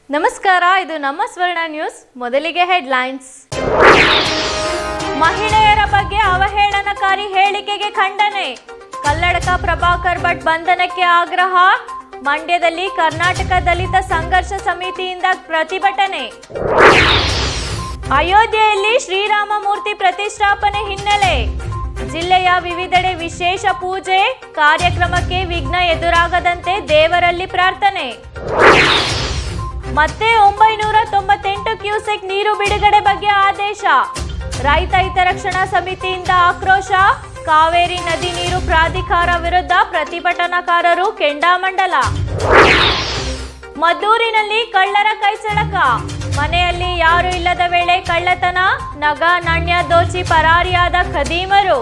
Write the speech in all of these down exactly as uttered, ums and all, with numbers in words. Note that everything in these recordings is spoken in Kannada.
ನಮಸ್ಕಾರ, ಇದು ನಮ್ಮ ಸ್ವರ್ಣ ನ್ಯೂಸ್. ಮೊದಲಿಗೆ ಹೆಡ್ಲೈನ್ಸ್. ಮಹಿಳೆಯರ ಬಗ್ಗೆ ಅವಹೇಳನಕಾರಿ ಹೇಳಿಕೆಗೆ ಖಂಡನೆ. ಕಲ್ಲಡ್ಕ ಪ್ರಭಾಕರ್ ಭಟ್ ಬಂಧನಕ್ಕೆ ಆಗ್ರಹ. ಮಂಡ್ಯದಲ್ಲಿ ಕರ್ನಾಟಕ ದಲಿತ ಸಂಘರ್ಷ ಸಮಿತಿಯಿಂದ ಪ್ರತಿಭಟನೆ. ಅಯೋಧ್ಯೆಯಲ್ಲಿ ಶ್ರೀರಾಮ ಮೂರ್ತಿ ಪ್ರತಿಷ್ಠಾಪನೆ ಹಿನ್ನೆಲೆ ಜಿಲ್ಲೆಯ ವಿವಿಧೆಡೆ ವಿಶೇಷ ಪೂಜೆ. ಕಾರ್ಯಕ್ರಮಕ್ಕೆ ವಿಘ್ನ ಎದುರಾಗದಂತೆ ದೇವರಲ್ಲಿ ಪ್ರಾರ್ಥನೆ. ಮತ್ತೆ ಒಂಬೈನೂರ ತೊಂಬತ್ತೆಂಟು ಕ್ಯೂಸೆಕ್ ನೀರು ಬಿಡುಗಡೆ ಬಗ್ಗೆ ಆದೇಶ. ರೈತ ಹಿತರಕ್ಷಣಾ ಸಮಿತಿಯಿಂದ ಆಕ್ರೋಶ. ಕಾವೇರಿ ನದಿ ನೀರು ಪ್ರಾಧಿಕಾರ ವಿರುದ್ಧ ಪ್ರತಿಭಟನಾಕಾರರು ಕೆಂಡಾಮಂಡಲ. ಮದ್ದೂರಿನಲ್ಲಿ ಕಳ್ಳರ ಕೈಚಳಕ. ಮನೆಯಲ್ಲಿ ಯಾರು ಇಲ್ಲದ ವೇಳೆ ಕಳ್ಳತನ. ನಗ ನಾಣ್ಯ ದೋಚಿ ಪರಾರಿಯಾದ ಖದೀಮರು.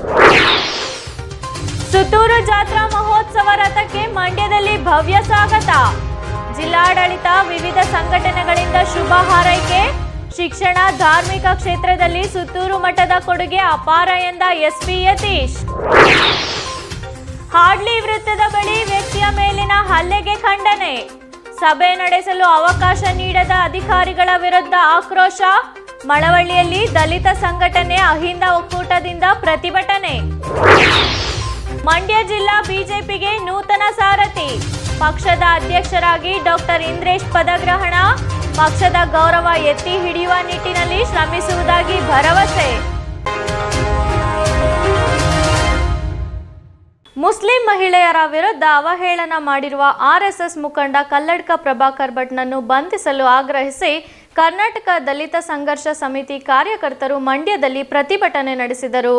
ಸುತ್ತೂರು ಜಾತ್ರಾ ಮಹೋತ್ಸವ ರಥಕ್ಕೆ ಮಂಡ್ಯದಲ್ಲಿ ಭವ್ಯ ಸ್ವಾಗತ. ಜಿಲ್ಲಾಡಳಿತ ವಿವಿಧ ಸಂಘಟನೆಗಳಿಂದ ಶುಭ ಹಾರೈಕೆ. ಶಿಕ್ಷಣ ಧಾರ್ಮಿಕ ಕ್ಷೇತ್ರದಲ್ಲಿ ಸುತ್ತೂರು ಮಠದ ಕೊಡುಗೆ ಅಪಾರ ಎಂದ ಎಸ್ಪಿ ಯತೀಶ್. ಹಾಡ್ಲಿ ವೃತ್ತದ ಬಳಿ ವ್ಯಕ್ತಿಯ ಮೇಲಿನ ಹಲ್ಲೆಗೆ ಖಂಡನೆ. ಸಭೆ ನಡೆಸಲು ಅವಕಾಶ ನೀಡದ ಅಧಿಕಾರಿಗಳ ವಿರುದ್ಧ ಆಕ್ರೋಶ. ಮಳವಳ್ಳಿಯಲ್ಲಿ ದಲಿತ ಸಂಘಟನೆ ಅಹಿಂದ ಒಕ್ಕೂಟದಿಂದ ಪ್ರತಿಭಟನೆ. ಮಂಡ್ಯ ಜಿಲ್ಲಾ ಬಿಜೆಪಿಗೆ ನೂತನ ಸಾರಥಿ. ಪಕ್ಷದ ಅಧ್ಯಕ್ಷರಾಗಿ ಡಾಕ್ಟರ್ ಇಂದ್ರೇಶ್ ಪದಗ್ರಹಣ. ಪಕ್ಷದ ಗೌರವ ಎತ್ತಿ ಹಿಡಿಯುವ ನಿಟ್ಟಿನಲ್ಲಿ ಶ್ರಮಿಸುವುದಾಗಿ ಭರವಸೆ. ಮುಸ್ಲಿಂ ಮಹಿಳೆಯರ ವಿರುದ್ಧ ಅವಹೇಳನ ಮಾಡಿರುವ ಆರ್ಎಸ್ಎಸ್ ಮುಖಂಡ ಕಲ್ಲಡ್ಕ ಪ್ರಭಾಕರ್ ಭಟ್ನನ್ನು ಬಂಧಿಸಲು ಆಗ್ರಹಿಸಿ ಕರ್ನಾಟಕ ದಲಿತ ಸಂಘರ್ಷ ಸಮಿತಿ ಕಾರ್ಯಕರ್ತರು ಮಂಡ್ಯದಲ್ಲಿ ಪ್ರತಿಭಟನೆ ನಡೆಸಿದರು.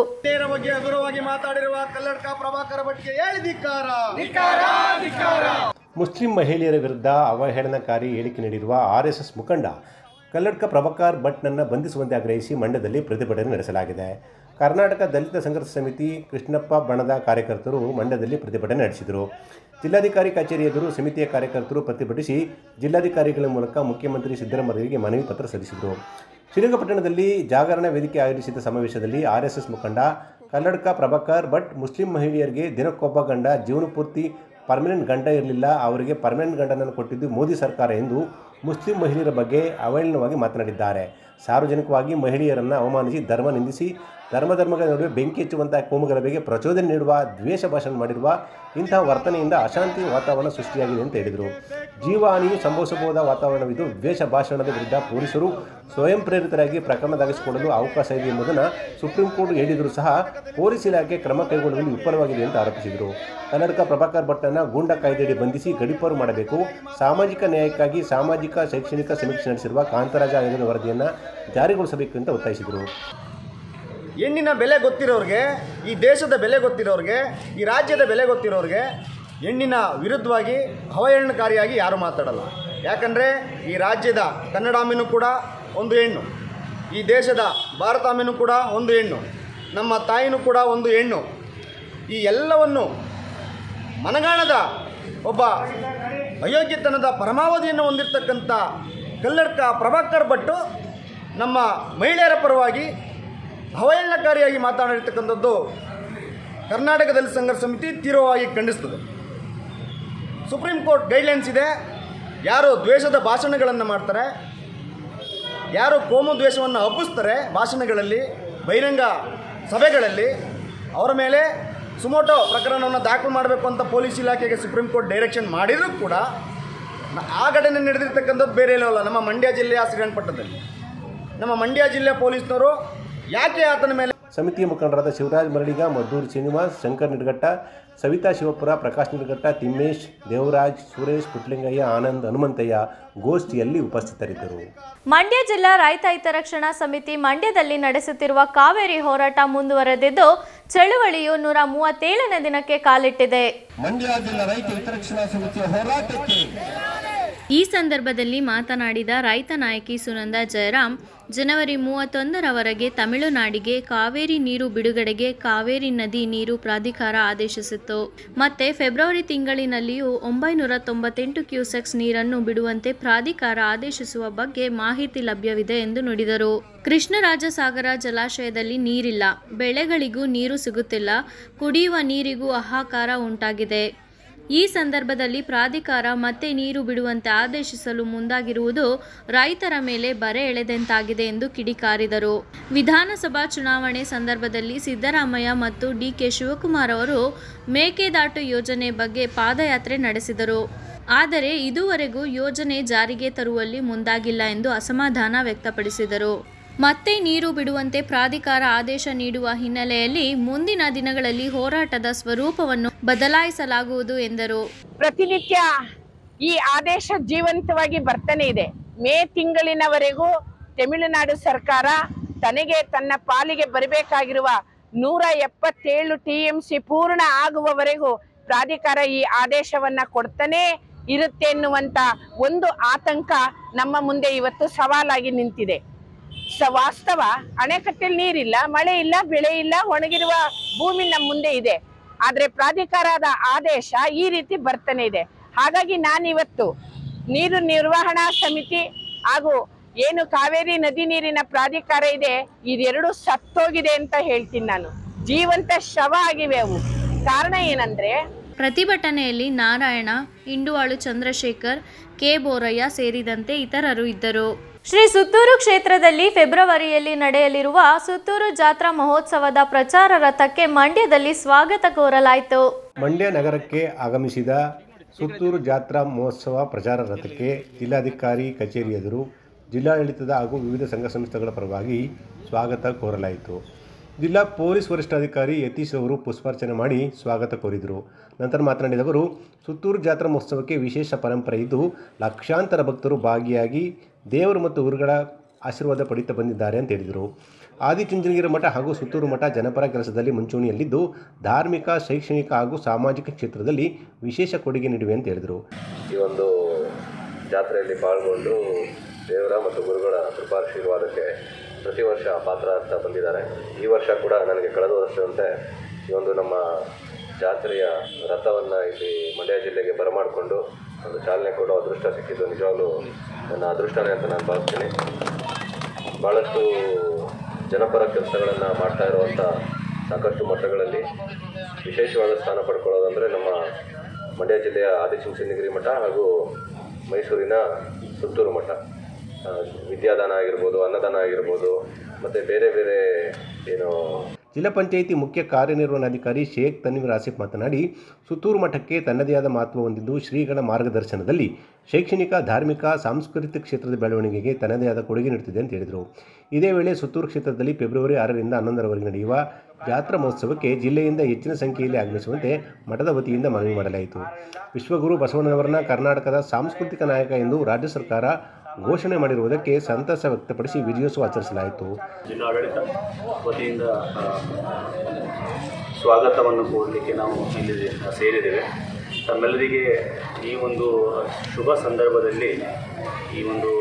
ಮುಸ್ಲಿಂ ಮಹಿಳೆಯರ ವಿರುದ್ಧ ಅವಹೇಳನಕಾರಿ ಹೇಳಿಕೆ ನೀಡಿರುವ ಆರ್ಎಸ್ಎಸ್ ಮುಖಂಡ ಕಲ್ಲಡ್ಕ ಪ್ರಭಾಕರ್ ಭಟ್ನನ್ನು ಬಂಧಿಸುವಂತೆ ಆಗ್ರಹಿಸಿ ಮಂಡ್ಯದಲ್ಲಿ ಪ್ರತಿಭಟನೆ ನಡೆಸಲಾಗಿದೆ. ಕರ್ನಾಟಕ ದಲಿತ ಸಂಘರ್ಷ ಸಮಿತಿ ಕೃಷ್ಣಪ್ಪ ಬಣದ ಕಾರ್ಯಕರ್ತರು ಮಂಡ್ಯದಲ್ಲಿ ಪ್ರತಿಭಟನೆ ನಡೆಸಿದರು. ಜಿಲ್ಲಾಧಿಕಾರಿ ಕಚೇರಿ ಎದುರು ಸಮಿತಿಯ ಕಾರ್ಯಕರ್ತರು ಪ್ರತಿಭಟಿಸಿ ಜಿಲ್ಲಾಧಿಕಾರಿಗಳ ಮೂಲಕ ಮುಖ್ಯಮಂತ್ರಿ ಸಿದ್ದರಾಮಯ್ಯರಿಗೆ ಮನವಿ ಪತ್ರ ಸಲ್ಲಿಸಿದರು. ಶ್ರೀರಂಗಪಟ್ಟಣದಲ್ಲಿ ಜಾಗರಣ ವೇದಿಕೆ ಆಯೋಜಿಸಿದ ಸಮಾವೇಶದಲ್ಲಿ ಆರ್ಎಸ್ಎಸ್ ಮುಖಂಡ ಕಲ್ಲಡ್ಕ ಪ್ರಭಾಕರ್ ಭಟ್ ಮುಸ್ಲಿಂ ಮಹಿಳೆಯರಿಗೆ ದಿನಕ್ಕೊಬ್ಬ ಗಂಡ, ಜೀವನ ಪೂರ್ತಿ ಪರ್ಮನೆಂಟ್ ಗಂಡ ಇರಲಿಲ್ಲ, ಅವರಿಗೆ ಪರ್ಮನೆಂಟ್ ಗಂಡನನ್ನು ಕೊಟ್ಟಿದ್ದು ಮೋದಿ ಸರ್ಕಾರ ಎಂದು ಮುಸ್ಲಿಂ ಮಹಿಳೆಯರ ಬಗ್ಗೆ ಅವಹೇಳನವಾಗಿ ಮಾತನಾಡಿದ್ದಾರೆ. ಸಾರ್ವಜನಿಕವಾಗಿ ಮಹಿಳೆಯರನ್ನು ಅವಮಾನಿಸಿ ಧರ್ಮ ನಿಂದಿಸಿ ಧರ್ಮ ಧರ್ಮಗಳ ನಡುವೆ ಬೆಂಕಿ ಹಚ್ಚುವಂತಹ ಕೋಮುಗಲಭೆಗೆ ಪ್ರಚೋದನೆ ನೀಡುವ ದ್ವೇಷ ಭಾಷಣ ಮಾಡಿರುವ ಇಂತಹ ವರ್ತನೆಯಿಂದ ಅಶಾಂತಿ ವಾತಾವರಣ ಸೃಷ್ಟಿಯಾಗಿದೆ ಅಂತ ಹೇಳಿದರು. ಜೀವಹಾನಿಯು ಸಂಭವಿಸಬಹುದಾದ ವಾತಾವರಣವಿದ್ದು ದ್ವೇಷ ಭಾಷಣದ ವಿರುದ್ಧ ಪೊಲೀಸರು ಸ್ವಯಂ ಪ್ರೇರಿತರಾಗಿ ಪ್ರಕರಣ ದಾಖಲಿಸಿಕೊಳ್ಳಲು ಅವಕಾಶ ಇದೆ ಎಂಬುದನ್ನು ಸುಪ್ರೀಂ ಕೋರ್ಟ್ ಹೇಳಿದರೂ ಸಹ ಪೊಲೀಸ್ ಇಲಾಖೆ ಕ್ರಮ ಕೈಗೊಳ್ಳುವಲ್ಲಿ ವಿಫಲವಾಗಿದೆ ಎಂದು ಆರೋಪಿಸಿದರು. ಕನ್ನಡಕ ಪ್ರಭಾಕರ್ ಭಟ್ನನ್ನು ಗೂಂಡಾ ಕಾಯ್ದೆಯಡಿ ಬಂಧಿಸಿ ಗಡೀಪಾರು ಮಾಡಬೇಕು. ಸಾಮಾಜಿಕ ನ್ಯಾಯಕ್ಕಾಗಿ ಸಾಮಾಜಿಕ ಶೈಕ್ಷಣಿಕ ಸಮೀಕ್ಷೆ ನಡೆಸಿರುವ ಕಾಂತರಾಜ ಆಯೋಗದ ವರದಿಯನ್ನು ಜಾರಿಗೊಳಿಸಬೇಕು ಅಂತ ಒತ್ತಾಯಿಸಿದರು. ಹೆಣ್ಣಿನ ಬೆಲೆ ಗೊತ್ತಿರೋರಿಗೆ, ಈ ದೇಶದ ಬೆಲೆ ಗೊತ್ತಿರೋರಿಗೆ, ಈ ರಾಜ್ಯದ ಬೆಲೆ ಗೊತ್ತಿರೋರಿಗೆ ಹೆಣ್ಣಿನ ವಿರುದ್ಧವಾಗಿ ಅವಹೇಳನಕಾರಿಯಾಗಿ ಯಾರು ಮಾತಾಡಲ್ಲ. ಯಾಕಂದರೆ ಈ ರಾಜ್ಯದ ಕನ್ನಡಾಂಬೆನೂ ಕೂಡ ಒಂದು ಹೆಣ್ಣು, ಈ ದೇಶದ ಭಾರತಾಂಬೆನೂ ಕೂಡ ಒಂದು ಹೆಣ್ಣು, ನಮ್ಮ ತಾಯಿನೂ ಕೂಡ ಒಂದು ಹೆಣ್ಣು. ಈ ಎಲ್ಲವನ್ನು ಮನಗಾಣದ ಒಬ್ಬ ಅಯೋಗ್ಯತನದ ಪರಮಾವಧಿಯನ್ನು ಹೊಂದಿರತಕ್ಕಂಥ ಕಲ್ಲಡ್ಕ ಪ್ರಭಾಕರ್ ಭಟ್ಟು ನಮ್ಮ ಮಹಿಳೆಯರ ಪರವಾಗಿ ಅವಹೇಳನಕಾರಿಯಾಗಿ ಮಾತನಾಡಿರ್ತಕ್ಕಂಥದ್ದು ಕರ್ನಾಟಕದಲ್ಲಿ ಸಂಘರ್ಷ ಸಮಿತಿ ತೀವ್ರವಾಗಿ ಖಂಡಿಸ್ತದೆ. ಸುಪ್ರೀಂ ಕೋರ್ಟ್ ಗೈಡ್ಲೈನ್ಸ್ ಇದೆ. ಯಾರು ದ್ವೇಷದ ಭಾಷಣಗಳನ್ನು ಮಾಡ್ತಾರೆ, ಯಾರು ಕೋಮು ದ್ವೇಷವನ್ನು ಹಬ್ಬಿಸ್ತಾರೆ ಭಾಷಣಗಳಲ್ಲಿ, ಬಹಿರಂಗ ಸಭೆಗಳಲ್ಲಿ, ಅವರ ಮೇಲೆ ಸುಮೋಟೋ ಪ್ರಕರಣವನ್ನು ದಾಖಲು ಮಾಡಬೇಕು ಅಂತ ಪೊಲೀಸ್ ಇಲಾಖೆಗೆ ಸುಪ್ರೀಂ ಕೋರ್ಟ್ ಡೈರೆಕ್ಷನ್ ಮಾಡಿದರೂ ಕೂಡ ಆ ಘಟನೆ ನಡೆದಿರ್ತಕ್ಕಂಥದ್ದು ಬೇರೆ ಎಲ್ಲವಲ್ಲ, ನಮ್ಮ ಮಂಡ್ಯ ಜಿಲ್ಲೆಯ ಶ್ರೀರಂಗಪಟ್ಟಣದಲ್ಲಿ. ನಮ್ಮ ಮಂಡ್ಯ ಜಿಲ್ಲೆಯ ಪೊಲೀಸ್ನವರು ಯಾಕೆ ಆತನ ಮೇಲೆ ಸಮಿತಿಯ ಮುಖಂಡರಾದ ಶಿವರಾಜ್ ಮರಡಿಗ, ಮದ್ದೂರು ಶ್ರೀನಿವಾಸ್, ಶಂಕರ್ ನಿಡಘಟ್ಟ, ಸವಿತಾ ಶಿವಪುರ, ಪ್ರಕಾಶ್ ನಿಡಘಟ್ಟ, ತಿಮ್ಮೇಶ್, ದೇವರಾಜ್, ಸುರೇಶ್, ಪುಟ್ಲಿಂಗಯ್ಯ, ಆನಂದ್, ಹನುಮಂತಯ್ಯ ಗೋಷ್ಠಿಯಲ್ಲಿ ಉಪಸ್ಥಿತರಿದ್ದರು. ಮಂಡ್ಯ ಜಿಲ್ಲಾ ರೈತ ಹಿತರಕ್ಷಣಾ ಸಮಿತಿ ಮಂಡ್ಯದಲ್ಲಿ ನಡೆಸುತ್ತಿರುವ ಕಾವೇರಿ ಹೋರಾಟ ಮುಂದುವರೆದಿದ್ದು ಚಳುವಳಿಯು ನೂರ ಮೂವತ್ತೇಳನೇ ದಿನಕ್ಕೆ ಕಾಲಿಟ್ಟಿದೆ. ಮಂಡ್ಯ ಜಿಲ್ಲಾ ರೈತ ಹಿತರಕ್ಷಣಾ ಸಮಿತಿಯ ಹೋರಾಟಕ್ಕೆ ಈ ಸಂದರ್ಭದಲ್ಲಿ ಮಾತನಾಡಿದ ರೈತ ನಾಯಕಿ ಸುನಂದ ಜಯರಾಮ್, ಜನವರಿ ಮೂವತ್ತೊಂದರವರೆಗೆ ತಮಿಳುನಾಡಿಗೆ ಕಾವೇರಿ ನೀರು ಬಿಡುಗಡೆಗೆ ಕಾವೇರಿ ನದಿ ನೀರು ಪ್ರಾಧಿಕಾರ ಆದೇಶಿಸಿತ್ತು. ಮತ್ತೆ ಫೆಬ್ರವರಿ ತಿಂಗಳಿನಲ್ಲಿಯೂ ಒಂಬೈನೂರ ತೊಂಬತ್ತೆಂಟು ಕ್ಯೂಸೆಕ್ಸ್ ನೀರನ್ನು ಬಿಡುವಂತೆ ಪ್ರಾಧಿಕಾರ ಆದೇಶಿಸುವ ಬಗ್ಗೆ ಮಾಹಿತಿ ಲಭ್ಯವಿದೆ ಎಂದು ನುಡಿದರು. ಕೃಷ್ಣರಾಜಸಾಗರ ಜಲಾಶಯದಲ್ಲಿ ನೀರಿಲ್ಲ, ಬೆಳೆಗಳಿಗೂ ನೀರು ಸಿಗುತ್ತಿಲ್ಲ, ಕುಡಿಯುವ ನೀರಿಗೂ ಹಾಹಾಕಾರ ಉಂಟಾಗಿದೆ. ಈ ಸಂದರ್ಭದಲ್ಲಿ ಪ್ರಾಧಿಕಾರ ಮತ್ತೆ ನೀರು ಬಿಡುವಂತೆ ಆದೇಶಿಸಲು ಮುಂದಾಗಿರುವುದು ರೈತರ ಮೇಲೆ ಬರೆ ಎಳೆದಂತಾಗಿದೆ ಎಂದು ಕಿಡಿಕಾರಿದರು. ವಿಧಾನಸಭಾ ಚುನಾವಣೆ ಸಂದರ್ಭದಲ್ಲಿ ಸಿದ್ದರಾಮಯ್ಯ ಮತ್ತು ಡಿ ಕೆ ಶಿವಕುಮಾರ್ ಅವರು ಮೇಕೆದಾಟು ಯೋಜನೆ ಬಗ್ಗೆ ಪಾದಯಾತ್ರೆ ನಡೆಸಿದರು. ಆದರೆ ಇದುವರೆಗೂ ಯೋಜನೆ ಜಾರಿಗೆ ತರುವಲ್ಲಿ ಮುಂದಾಗಿಲ್ಲ ಎಂದು ಅಸಮಾಧಾನ ವ್ಯಕ್ತಪಡಿಸಿದರು. ಮತ್ತೆ ನೀರು ಬಿಡುವಂತೆ ಪ್ರಾಧಿಕಾರ ಆದೇಶ ನೀಡುವ ಹಿನ್ನೆಲೆಯಲ್ಲಿ ಮುಂದಿನ ದಿನಗಳಲ್ಲಿ ಹೋರಾಟದ ಸ್ವರೂಪವನ್ನು ಬದಲಾಯಿಸಲಾಗುವುದು ಎಂದರು. ಪ್ರತಿನಿತ್ಯ ಈ ಆದೇಶ ಜೀವಂತವಾಗಿ ಬರ್ತಾನೆ ಇದೆ. ಮೇ ತಿಂಗಳಿನವರೆಗೂ ತಮಿಳುನಾಡು ಸರ್ಕಾರ ತನಗೆ ತನ್ನ ಪಾಲಿಗೆ ಬರಬೇಕಾಗಿರುವ ನೂರ ಎಪ್ಪತ್ತೇಳು ಟಿ ಎಂ ಸಿ ಪೂರ್ಣ ಆಗುವವರೆಗೂ ಪ್ರಾಧಿಕಾರ ಈ ಆದೇಶವನ್ನ ಕೊಡ್ತಾನೆ ಇರುತ್ತೆ ಎನ್ನುವಂತ ಒಂದು ಆತಂಕ ನಮ್ಮ ಮುಂದೆ ಇವತ್ತು ಸವಾಲಾಗಿ ನಿಂತಿದೆ. ಸ ವಾಸ್ತವ ಅಣೆಕಟ್ಟೆಯಲ್ಲಿ ನೀರಿಲ್ಲ, ಮಳೆ ಇಲ್ಲ, ಬೆಳೆ ಇಲ್ಲ, ಒಣಗಿರುವ ಭೂಮಿ ನಮ್ಮ ಮುಂದೆ ಇದೆ. ಆದ್ರೆ ಪ್ರಾಧಿಕಾರದ ಆದೇಶ ಈ ರೀತಿ ಬರ್ತಾನೆ ಇದೆ. ಹಾಗಾಗಿ ನಾನಿವತ್ತು ನೀರು ನಿರ್ವಹಣಾ ಸಮಿತಿ ಹಾಗೂ ಏನು ಕಾವೇರಿ ನದಿ ನೀರಿನ ಪ್ರಾಧಿಕಾರ ಇದೆ, ಇದೆರಡು ಸತ್ತೋಗಿದೆ ಅಂತ ಹೇಳ್ತೀನಿ. ನಾನು ಜೀವಂತ ಶವ ಆಗಿವೆ ಅವು. ಕಾರಣ ಏನಂದ್ರೆ ಪ್ರತಿಭಟನೆಯಲ್ಲಿ ನಾರಾಯಣ, ಇಂಡುವಾಳು ಚಂದ್ರಶೇಖರ್, ಕೆ ಬೋರಯ್ಯ ಸೇರಿದಂತೆ ಇತರರು ಇದ್ದರು. ಶ್ರೀ ಸುತ್ತೂರು ಕ್ಷೇತ್ರದಲ್ಲಿ ಫೆಬ್ರವರಿಯಲ್ಲಿ ನಡೆಯಲಿರುವ ಸುತ್ತೂರು ಜಾತ್ರಾ ಮಹೋತ್ಸವದ ಪ್ರಚಾರ ರಥಕ್ಕೆ ಮಂಡ್ಯದಲ್ಲಿ ಸ್ವಾಗತ ಕೋರಲಾಯಿತು. ಮಂಡ್ಯ ನಗರಕ್ಕೆ ಆಗಮಿಸಿದ ಸುತ್ತೂರು ಜಾತ್ರಾ ಮಹೋತ್ಸವ ಪ್ರಚಾರ ರಥಕ್ಕೆ ಜಿಲ್ಲಾಧಿಕಾರಿ ಕಚೇರಿ ಎದುರು ಜಿಲ್ಲಾಡಳಿತದ ಹಾಗೂ ವಿವಿಧ ಸಂಘ ಸಂಸ್ಥೆಗಳ ಪರವಾಗಿ ಸ್ವಾಗತ ಕೋರಲಾಯಿತು. ಜಿಲ್ಲಾ ಪೊಲೀಸ್ ವರಿಷ್ಠಾಧಿಕಾರಿ ಯತೀಶ್ ಅವರು ಪುಷ್ಪಾರ್ಚನೆ ಮಾಡಿ ಸ್ವಾಗತ ಕೋರಿದರು. ನಂತರ ಮಾತನಾಡಿದ ಅವರು, ಸುತ್ತೂರು ಜಾತ್ರಾ ಮಹೋತ್ಸವಕ್ಕೆ ವಿಶೇಷ ಪರಂಪರೆ ಇದ್ದು ಲಕ್ಷಾಂತರ ಭಕ್ತರು ಭಾಗಿಯಾಗಿ ದೇವರು ಮತ್ತು ಗುರುಗಳ ಆಶೀರ್ವಾದ ಪಡೆಯುತ್ತಾ ಬಂದಿದ್ದಾರೆ ಅಂತ ಹೇಳಿದರು. ಆದಿಚುಂಚನಗಿರಿ ಮಠ ಹಾಗೂ ಸುತ್ತೂರು ಮಠ ಜನಪರ ಕೆಲಸದಲ್ಲಿ ಮುಂಚೂಣಿಯಲ್ಲಿದ್ದು ಧಾರ್ಮಿಕ, ಶೈಕ್ಷಣಿಕ ಹಾಗೂ ಸಾಮಾಜಿಕ ಕ್ಷೇತ್ರದಲ್ಲಿ ವಿಶೇಷ ಕೊಡುಗೆ ನೀಡಿವೆ ಅಂತ ಹೇಳಿದರು. ಈ ಒಂದು ಜಾತ್ರೆಯಲ್ಲಿ ಪಾಲ್ಗೊಂಡು ದೇವರ ಮತ್ತು ಗುರುಗಳ ಕೃಪಾಶೀರ್ವಾದಕ್ಕೆ ಪ್ರತಿ ವರ್ಷ ಪಾತ್ರ ಆಗ್ತಾ ಬಂದಿದ್ದಾರೆ. ಈ ವರ್ಷ ಕೂಡ ನನಗೆ ಕಳೆದ ವರ್ಷದಂತೆ ಈ ಒಂದು ನಮ್ಮ ಜಾತ್ರೆಯ ರಥವನ್ನು ಇಲ್ಲಿ ಮಂಡ್ಯ ಜಿಲ್ಲೆಗೆ ಬರಮಾಡಿಕೊಂಡು ಒಂದು ಚಾಲನೆ ಕೊಡೋ ಅದೃಷ್ಟ ಸಿಕ್ಕಿದ್ದು ನಿಜವಾಗ್ಲೂ ನನ್ನ ಅದೃಷ್ಟನೇ ಅಂತ ನಾನು ಭಾವಿಸ್ತೀನಿ. ಭಾಳಷ್ಟು ಜನಪರ ಕೆಲಸಗಳನ್ನು ಮಾಡ್ತಾ ಇರುವಂಥ ಸಾಕಷ್ಟು ಮಠಗಳಲ್ಲಿ ವಿಶೇಷವಾದ ಸ್ಥಾನ ಪಡ್ಕೊಳ್ಳೋದಂದರೆ ನಮ್ಮ ಮಂಡ್ಯ ಜಿಲ್ಲೆಯ ಆದಿಚುಂಚನಗಿರಿ ಮಠ ಹಾಗೂ ಮೈಸೂರಿನ ಸುತ್ತೂರು ಮಠ. ವಿದ್ಯಾದಾನ ಆಗಿರ್ಬೋದು, ಅನ್ನದಾನ ಆಗಿರ್ಬೋದು, ಮತ್ತು ಬೇರೆ ಬೇರೆ ಏನು. ಜಿಲ್ಲಾ ಪಂಚಾಯಿತಿ ಮುಖ್ಯ ಕಾರ್ಯನಿರ್ವಹಣಾಧಿಕಾರಿ ಶೇಖ್ ತನ್ವೀರ್ ಆಸಿಫ್ ಮಾತನಾಡಿ, ಸುತ್ತೂರು ಮಠಕ್ಕೆ ತನ್ನದೇ ಆದ ಮಹತ್ವ ಹೊಂದಿದ್ದು ಶ್ರೀಗಳ ಮಾರ್ಗದರ್ಶನದಲ್ಲಿ ಶೈಕ್ಷಣಿಕ, ಧಾರ್ಮಿಕ, ಸಾಂಸ್ಕೃತಿಕ ಕ್ಷೇತ್ರದ ಬೆಳವಣಿಗೆಗೆ ತನ್ನದೇ ಆದ ಕೊಡುಗೆ ನೀಡುತ್ತಿದೆ ಅಂತ ಹೇಳಿದರು. ಇದೇ ವೇಳೆ ಸುತ್ತೂರು ಕ್ಷೇತ್ರದಲ್ಲಿ ಫೆಬ್ರವರಿ ಆರರಿಂದ ಹನ್ನೊಂದರವರೆಗೆ ನಡೆಯುವ ಜಾತ್ರಾ ಮಹೋತ್ಸವಕ್ಕೆ ಜಿಲ್ಲೆಯಿಂದ ಹೆಚ್ಚಿನ ಸಂಖ್ಯೆಯಲ್ಲಿ ಆಗಮಿಸುವಂತೆ ಮಠದ ವತಿಯಿಂದ ಮನವಿ ಮಾಡಲಾಯಿತು. ವಿಶ್ವಗುರು ಬಸವಣ್ಣನವರನ್ನ ಕರ್ನಾಟಕದ ಸಾಂಸ್ಕೃತಿಕ ನಾಯಕ ಎಂದು ರಾಜ್ಯ ಸರ್ಕಾರ ಘೋಷಣೆ ಮಾಡಿರುವುದಕ್ಕೆ ಸಂತಸ ವ್ಯಕ್ತಪಡಿಸಿ ವಿಜಯೋತ್ಸವ ಆಚರಿಸಲಾಯಿತು. ಜಿಲ್ಲಾಡಳಿತ ವತಿಯಿಂದ ಸ್ವಾಗತವನ್ನು ಕೋರಲಿಕ್ಕೆ ನಾವು ಇಲ್ಲಿ ಸೇರಿದ್ದೇವೆ. ತಮ್ಮೆಲ್ಲರಿಗೆ ಈ ಒಂದು ಶುಭ ಸಂದರ್ಭದಲ್ಲಿ ಈ ಒಂದು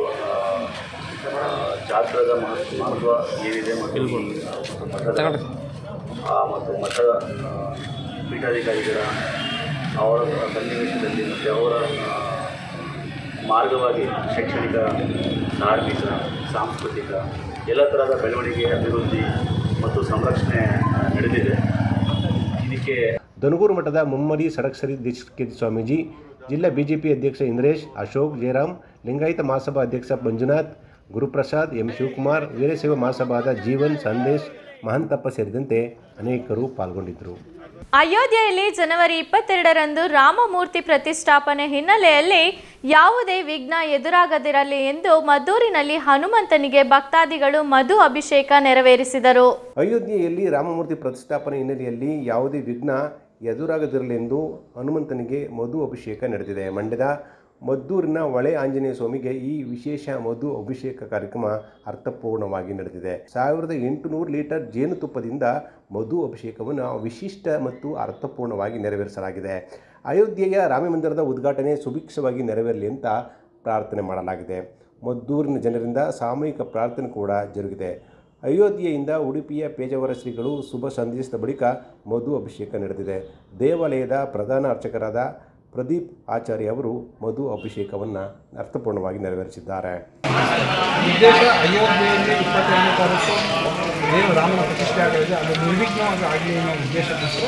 ಜಾತ್ರದ ಮಹತ್ವ ಏನಿದೆ ಮತ್ತು ಮಠದ ಮತ್ತು ಮಠದ ಪೀಠಾಧಿಕಾರಿಗಳ ಅವರ ಸನ್ನಿವೇಶದಲ್ಲಿ ಮತ್ತು ಅವರ ಮಾರ್ಗವಾಗಿ ಶೈಕ್ಷಣಿಕ, ಧಾರ್ಮಿಕ, ಸಾಂಸ್ಕೃತಿಕ ಎಲ್ಲ ಥರದ ಬೆಳವಣಿಗೆ, ಅಭಿವೃದ್ಧಿ ಮತ್ತು ಸಂರಕ್ಷಣೆ ನಡೆದಿದೆ. ಇದಕ್ಕೆ ದನಗೂರು ಮಠದ ಮುಮ್ಮಡಿ ಸಡಕ್ಷರಿ ದೀಕ್ಷಿತ ಸ್ವಾಮೀಜಿ, ಜಿಲ್ಲಾ ಬಿಜೆಪಿ ಅಧ್ಯಕ್ಷ ಇಂದ್ರೇಶ್, ಅಶೋಕ್, ಜಯರಾಮ್, ಲಿಂಗಾಯತ ಮಹಾಸಭಾ ಅಧ್ಯಕ್ಷ ಮಂಜುನಾಥ್, ಗುರುಪ್ರಸಾದ್, ಎಂ ಶಿವಕುಮಾರ್, ವೀರಶೈವ ಮಹಾಸಭಾದ ಜೀವನ್, ಸಂದೇಶ್, ಮಹಂತಪ್ಪ ಸೇರಿದಂತೆ ಅನೇಕರು ಪಾಲ್ಗೊಂಡಿದ್ದರು. ಅಯೋಧ್ಯೆಯಲ್ಲಿ ಜನವರಿ ಇಪ್ಪತ್ತೆರಡರಂದು ರಾಮಮೂರ್ತಿ ಪ್ರತಿಷ್ಠಾಪನೆ ಹಿನ್ನೆಲೆಯಲ್ಲಿ ಯಾವುದೇ ವಿಘ್ನ ಎದುರಾಗದಿರಲಿ ಎಂದು ಮದ್ದೂರಿನಲ್ಲಿ ಹನುಮಂತನಿಗೆ ಭಕ್ತಾದಿಗಳು ಮಧು ಅಭಿಷೇಕ ನೆರವೇರಿಸಿದರು. ಅಯೋಧ್ಯೆಯಲ್ಲಿ ರಾಮಮೂರ್ತಿ ಪ್ರತಿಷ್ಠಾಪನೆ ಹಿನ್ನೆಲೆಯಲ್ಲಿ ಯಾವುದೇ ವಿಘ್ನ ಎದುರಾಗದಿರಲಿ ಎಂದು ಹನುಮಂತನಿಗೆ ಮಧು ಅಭಿಷೇಕ ನಡೆದಿದೆ. ಮಂಡ್ಯದ ಮದ್ದೂರಿನ ಹೊಳೆ ಆಂಜನೇಯ ಸ್ವಾಮಿಗೆ ಈ ವಿಶೇಷ ಮಧು ಅಭಿಷೇಕ ಕಾರ್ಯಕ್ರಮ ಅರ್ಥಪೂರ್ಣವಾಗಿ ನಡೆದಿದೆ. ಸಾವಿರದ ಎಂಟುನೂರು ಲೀಟರ್ ಜೇನುತುಪ್ಪದಿಂದ ಮಧು ಅಭಿಷೇಕವನ್ನು ವಿಶಿಷ್ಟ ಮತ್ತು ಅರ್ಥಪೂರ್ಣವಾಗಿ ನೆರವೇರಿಸಲಾಗಿದೆ. ಅಯೋಧ್ಯೆಯ ರಾಮಮಂದಿರದ ಉದ್ಘಾಟನೆ ಸುಭಿಕ್ಷವಾಗಿ ನೆರವೇರಲಿ ಅಂತ ಪ್ರಾರ್ಥನೆ ಮಾಡಲಾಗಿದೆ. ಮದ್ದೂರಿನ ಜನರಿಂದ ಸಾಮೂಹಿಕ ಪ್ರಾರ್ಥನೆ ಕೂಡ ಜರುಗಿದೆ. ಅಯೋಧ್ಯೆಯಿಂದ ಉಡುಪಿಯ ಪೇಜಾವರ ಶ್ರೀಗಳು ಶುಭ ಸಂದೇಶದ ಬಳಿಕ ಮಧು ಅಭಿಷೇಕ ನಡೆದಿದೆ. ದೇವಾಲಯದ ಪ್ರಧಾನ ಅರ್ಚಕರಾದ ಪ್ರದೀಪ್ ಆಚಾರ್ಯ ಅವರು ಮಧು ಅಭಿಷೇಕವನ್ನು ಅರ್ಥಪೂರ್ಣವಾಗಿ ನೆರವೇರಿಸಿದ್ದಾರೆ. ಉದ್ದೇಶ ಅಯೋಧ್ಯೆಯಲ್ಲಿ ಇಪ್ಪತ್ತೆರಡನೇ ತಾರೀಕು ಏನು ರಾಮನ ಪ್ರತಿಷ್ಠೆ ಆಗಲಿದೆ ಅದು ನಿರ್ವಿಘ್ನವಾಗಿ ಆಗಲಿ ಅನ್ನೋ ಉದ್ದೇಶಕ್ಕೋಸ್ಕರ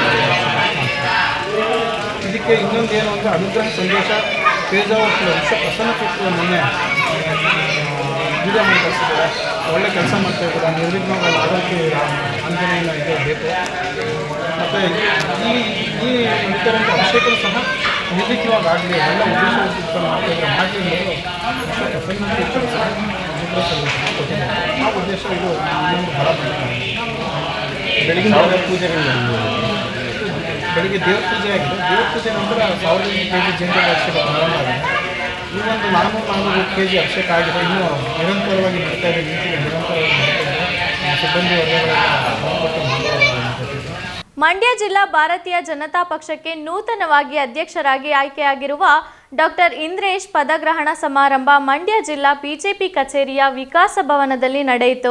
ಇದಕ್ಕೆ ಇನ್ನೊಂದು ಏನು ಅಂದರೆ ಅನುಗ್ರಹ ಸಂದೇಶ ಪೇಜಾವತ್ ವಿಶ್ವ ಪ್ರಸನ್ನ ಚಿತ್ರ ಮೊನ್ನೆ ಪೂಜೆ ಮಾಡ್ತಿದ್ದಾರೆ. ಒಳ್ಳೆ ಕೆಲಸ ಮಾಡ್ತಾ ಇದ್ದಾರೆ. ನಿರ್ವಿಘ್ನವಾಗಿ ಆರೋಗ್ಯ ಆಂಜನೇಯನ ಇದೆ ಬೇಕು. ಮತ್ತು ಈ ಈ ನಡೀತಾರಂಥ ಅಭಿಷೇಕರು ಸಹ ನಿರ್ವಿಘ್ನವಾಗಿ ಆಗಲಿ ಎಲ್ಲ ಉದ್ದೇಶ ಮಾಡ್ತಾ ಇದ್ದಾರೆ. ಮಾಡಲಿ ಅನ್ನೋದು ವಿಶ್ವ ಪ್ರಸನ್ನ ಚಿತ್ರ ಸಹ ಅನುಗ್ರಹ ಸಂದೇಶ ಕೊಟ್ಟಿದ್ದಾರೆ. ಆ ಉದ್ದೇಶ ಇದು ಇನ್ನೊಂದು ಬಹಳ ಬೆಳಗಿನ ಜಾವ ಪೂಜೆಗಳು ಬೆಳಿಗ್ಗೆ ದೇವ್ರ ಪೂಜೆ ಆಗಿದೆ. ದೇವ್ರ ಪೂಜೆ ನಂತರ ಸಾವಿರದ ಕೆ ಜಿ ಜಂಜಲ ಅಭಿಷೇಕ ಪ್ರಾರಂಭ ಆಗಿದೆ. ಈ ಒಂದು ನಾನ್ನೂರು ನಾನ್ನೂರು ಕೆ ಜಿ ಅಭಿಷೇಕ ಆಗಿದೆ. ಇನ್ನೂ ನಿರಂತರವಾಗಿ ನಡೀತಾ ಇದೆ. ನೀತಿಗೆ ನಿರಂತರವಾಗಿ ನಡೀತಾ ಇದೆ. ಸಿಬ್ಬಂದಿ ವರ್ಗಗಳ ಮಂಡ್ಯ ಜಿಲ್ಲಾ ಭಾರತೀಯ ಜನತಾ ಪಕ್ಷಕ್ಕೆ ನೂತನವಾಗಿ ಅಧ್ಯಕ್ಷರಾಗಿ ಆಯ್ಕೆಯಾಗಿರುವ ಡಾಕ್ಟರ್ ಇಂದ್ರೇಶ್ ಪದಗ್ರಹಣ ಸಮಾರಂಭ ಮಂಡ್ಯ ಜಿಲ್ಲಾ ಬಿಜೆಪಿ ಕಚೇರಿಯ ವಿಕಾಸ ಭವನದಲ್ಲಿ ನಡೆಯಿತು.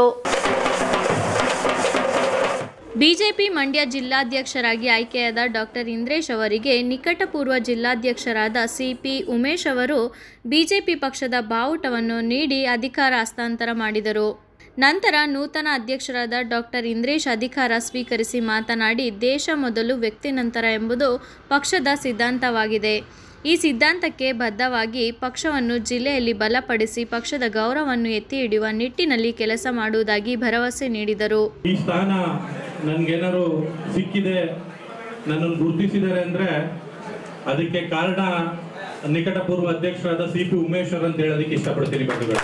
ಬಿಜೆಪಿ ಮಂಡ್ಯ ಜಿಲ್ಲಾಧ್ಯಕ್ಷರಾಗಿ ಆಯ್ಕೆಯಾದ ಡಾಕ್ಟರ್ ಇಂದ್ರೇಶ್ ಅವರಿಗೆ ನಿಕಟಪೂರ್ವ ಜಿಲ್ಲಾಧ್ಯಕ್ಷರಾದ ಸಿಪಿ ಉಮೇಶ್ ಅವರು ಬಿಜೆಪಿ ಪಕ್ಷದ ಬಾವುಟವನ್ನು ನೀಡಿ ಅಧಿಕಾರ ಹಸ್ತಾಂತರ ಮಾಡಿದರು. ನಂತರ ನೂತನ ಅಧ್ಯಕ್ಷರಾದ ಡಾಕ್ಟರ್ ಇಂದ್ರೇಶ್ ಅಧಿಕಾರ ಸ್ವೀಕರಿಸಿ ಮಾತನಾಡಿ, ದೇಶ ಮೊದಲು ವ್ಯಕ್ತಿ ನಂತರ ಎಂಬುದು ಪಕ್ಷದ ಸಿದ್ಧಾಂತವಾಗಿದೆ. ಈ ಸಿದ್ಧಾಂತಕ್ಕೆ ಬದ್ಧವಾಗಿ ಪಕ್ಷವನ್ನು ಜಿಲ್ಲೆಯಲ್ಲಿ ಬಲಪಡಿಸಿ ಪಕ್ಷದ ಗೌರವವನ್ನು ಎತ್ತಿ ಹಿಡಿಯುವ ನಿಟ್ಟಿನಲ್ಲಿ ಕೆಲಸ ಮಾಡುವುದಾಗಿ ಭರವಸೆ ನೀಡಿದರು. ಈ ಸ್ಥಾನ ನನಗೇನಾದ್ರು ಸಿಕ್ಕಿದೆ, ನನ್ನನ್ನು ಗುರುತಿಸಿದ್ದಾರೆ ಅಂದರೆ ಅದಕ್ಕೆ ಕಾರಣ ನಿಕಟಪೂರ್ವ ಅಧ್ಯಕ್ಷರಾದ ಸಿ ಪಿ ಉಮೇಶ್ ಅವರು ಅಂತ ಹೇಳೋದಕ್ಕೆ ಇಷ್ಟಪಡ್ತೀನಿ. ಬಂಧುಗಳು,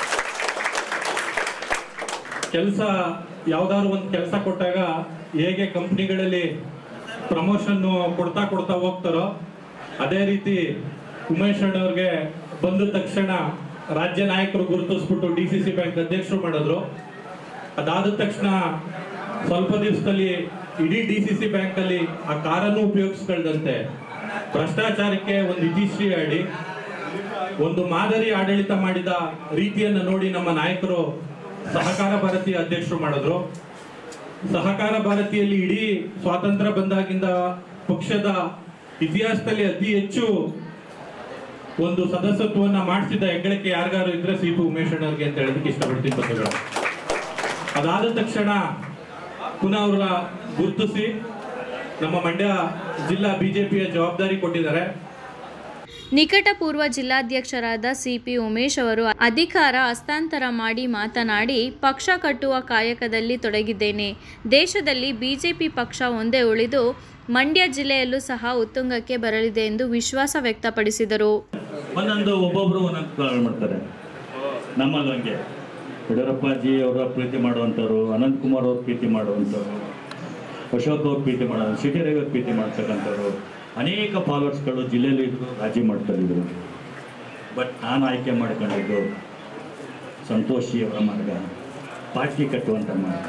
ಕೆಲಸ ಯಾವ್ದಾದ್ರು ಒಂದು ಕೆಲಸ ಕೊಟ್ಟಾಗ ಹೇಗೆ ಕಂಪ್ನಿಗಳಲ್ಲಿ ಪ್ರಮೋಷನ್ ಕೊಡ್ತಾ ಕೊಡ್ತಾ ಹೋಗ್ತಾರೋ ಅದೇ ರೀತಿ ಉಮೇಶ್ ಅಣ್ಣವ್ರಿಗೆ ಬಂದ ತಕ್ಷಣ ರಾಜ್ಯ ನಾಯಕರು ಗುರುತಿಸ್ಬಿಟ್ಟು ಡಿ ಸಿ ಸಿ ಬ್ಯಾಂಕ್ ಅಧ್ಯಕ್ಷರು ಮಾಡಿದ್ರು. ಅದಾದ ತಕ್ಷಣ ಸ್ವಲ್ಪ ದಿವಸದಲ್ಲಿ ಇಡೀ ಡಿ ಸಿ ಸಿ ಬ್ಯಾಂಕ್ ಅಲ್ಲಿ ಆ ಕಾರನ್ನು ಉಪಯೋಗಿಸ್ಕೊಳ್ದಂತೆ ಭ್ರಷ್ಟಾಚಾರಕ್ಕೆ ಒಂದು ಇತಿಶ್ರೀ ಆಡಿ ಒಂದು ಮಾದರಿ ಆಡಳಿತ ಮಾಡಿದ ರೀತಿಯನ್ನು ನೋಡಿ ನಮ್ಮ ನಾಯಕರು ಸಹಕಾರ ಭಾರತೀಯ ಅಧ್ಯಕ್ಷರು ಮಾಡಿದ್ರು. ಸಹಕಾರ ಭಾರತಿಯಲ್ಲಿ ಇಡೀ ಸ್ವಾತಂತ್ರ್ಯ ಬಂದಾಗಿಂದ ಪಕ್ಷದ ಇತಿಹಾಸದಲ್ಲಿ ಅತಿ ಹೆಚ್ಚು ಒಂದು ಸದಸ್ಯತ್ವವನ್ನು ಮಾಡಿಸಿದ ಹೆಗ್ಗಳಿಕೆ ಯಾರಿಗಾರು ಇದ್ರೆ ಸಿ ಪಿ ಉಮೇಶ್ ಅಣ್ಣವ್ರಿಗೆ ಅಂತ ಹೇಳೋದಕ್ಕೆ ಇಷ್ಟಪಡ್ತೀನಿ. ಬಂಧುಗಳು, ಅದಾದ ತಕ್ಷಣ ಪುನಃ ಅವರ ಗುರುತಿಸಿ ನಮ್ಮ ಮಂಡ್ಯ ಜಿಲ್ಲಾ ಬಿಜೆಪಿಯ ಜವಾಬ್ದಾರಿ ಕೊಟ್ಟಿದ್ದಾರೆ. ನಿಕಟಪೂರ್ವ ಜಿಲ್ಲಾಧ್ಯಕ್ಷರಾದ ಸಿಪಿ ಉಮೇಶ್ ಅವರು ಅಧಿಕಾರ ಹಸ್ತಾಂತರ ಮಾಡಿ ಮಾತನಾಡಿ, ಪಕ್ಷ ಕಟ್ಟುವ ಕಾಯಕದಲ್ಲಿ ತೊಡಗಿದ್ದೇನೆ. ದೇಶದಲ್ಲಿ ಬಿಜೆಪಿ ಪಕ್ಷ ಒಂದೇ ಉಳಿದು ಮಂಡ್ಯ ಜಿಲ್ಲೆಯಲ್ಲೂ ಸಹ ಉತ್ತುಂಗಕ್ಕೆ ಬರಲಿದೆ ಎಂದು ವಿಶ್ವಾಸ ವ್ಯಕ್ತಪಡಿಸಿದರು. ಒಂದೊಂದು ಒಬ್ಬೊಬ್ಬರು ಒಂದೊಂದು ಮಾಡ್ತಾರೆ. ನಮ್ಮಲ್ಲಿ ಹಂಗೆ ಯಡಿಯೂರಪ್ಪಾಜಿ ಅವರ ಪ್ರೀತಿ ಮಾಡುವಂಥವ್ರು, ಅನಂತಕುಮಾರ್ ಅವ್ರ ಪ್ರೀತಿ ಮಾಡುವಂಥವ್ರು, ಅಶೋಕ್ ಅವ್ರ ಪ್ರೀತಿ ಮಾಡೋದು, ಸಿ ಟಿ ರವಿ ಅವ್ರ ಪ್ರೀತಿ ಮಾಡ್ತಕ್ಕಂಥವ್ರು, ಅನೇಕ ಫಾಲೋವರ್ಸ್ಗಳು ಜಿಲ್ಲೆಯಲ್ಲಿ ಇದ್ರು, ರಾಜಿ ಮಾಡ್ತಾ ಇದ್ರು. ಬಟ್ ನಾನು ಆಯ್ಕೆ ಮಾಡ್ಕೊಂಡಿದ್ದು ಸಂತೋಷಿ ಅವರ ಮಾರ್ಗ, ಪಾರ್ಟಿ ಕಟ್ಟುವಂಥ ಮಾರ್ಗ.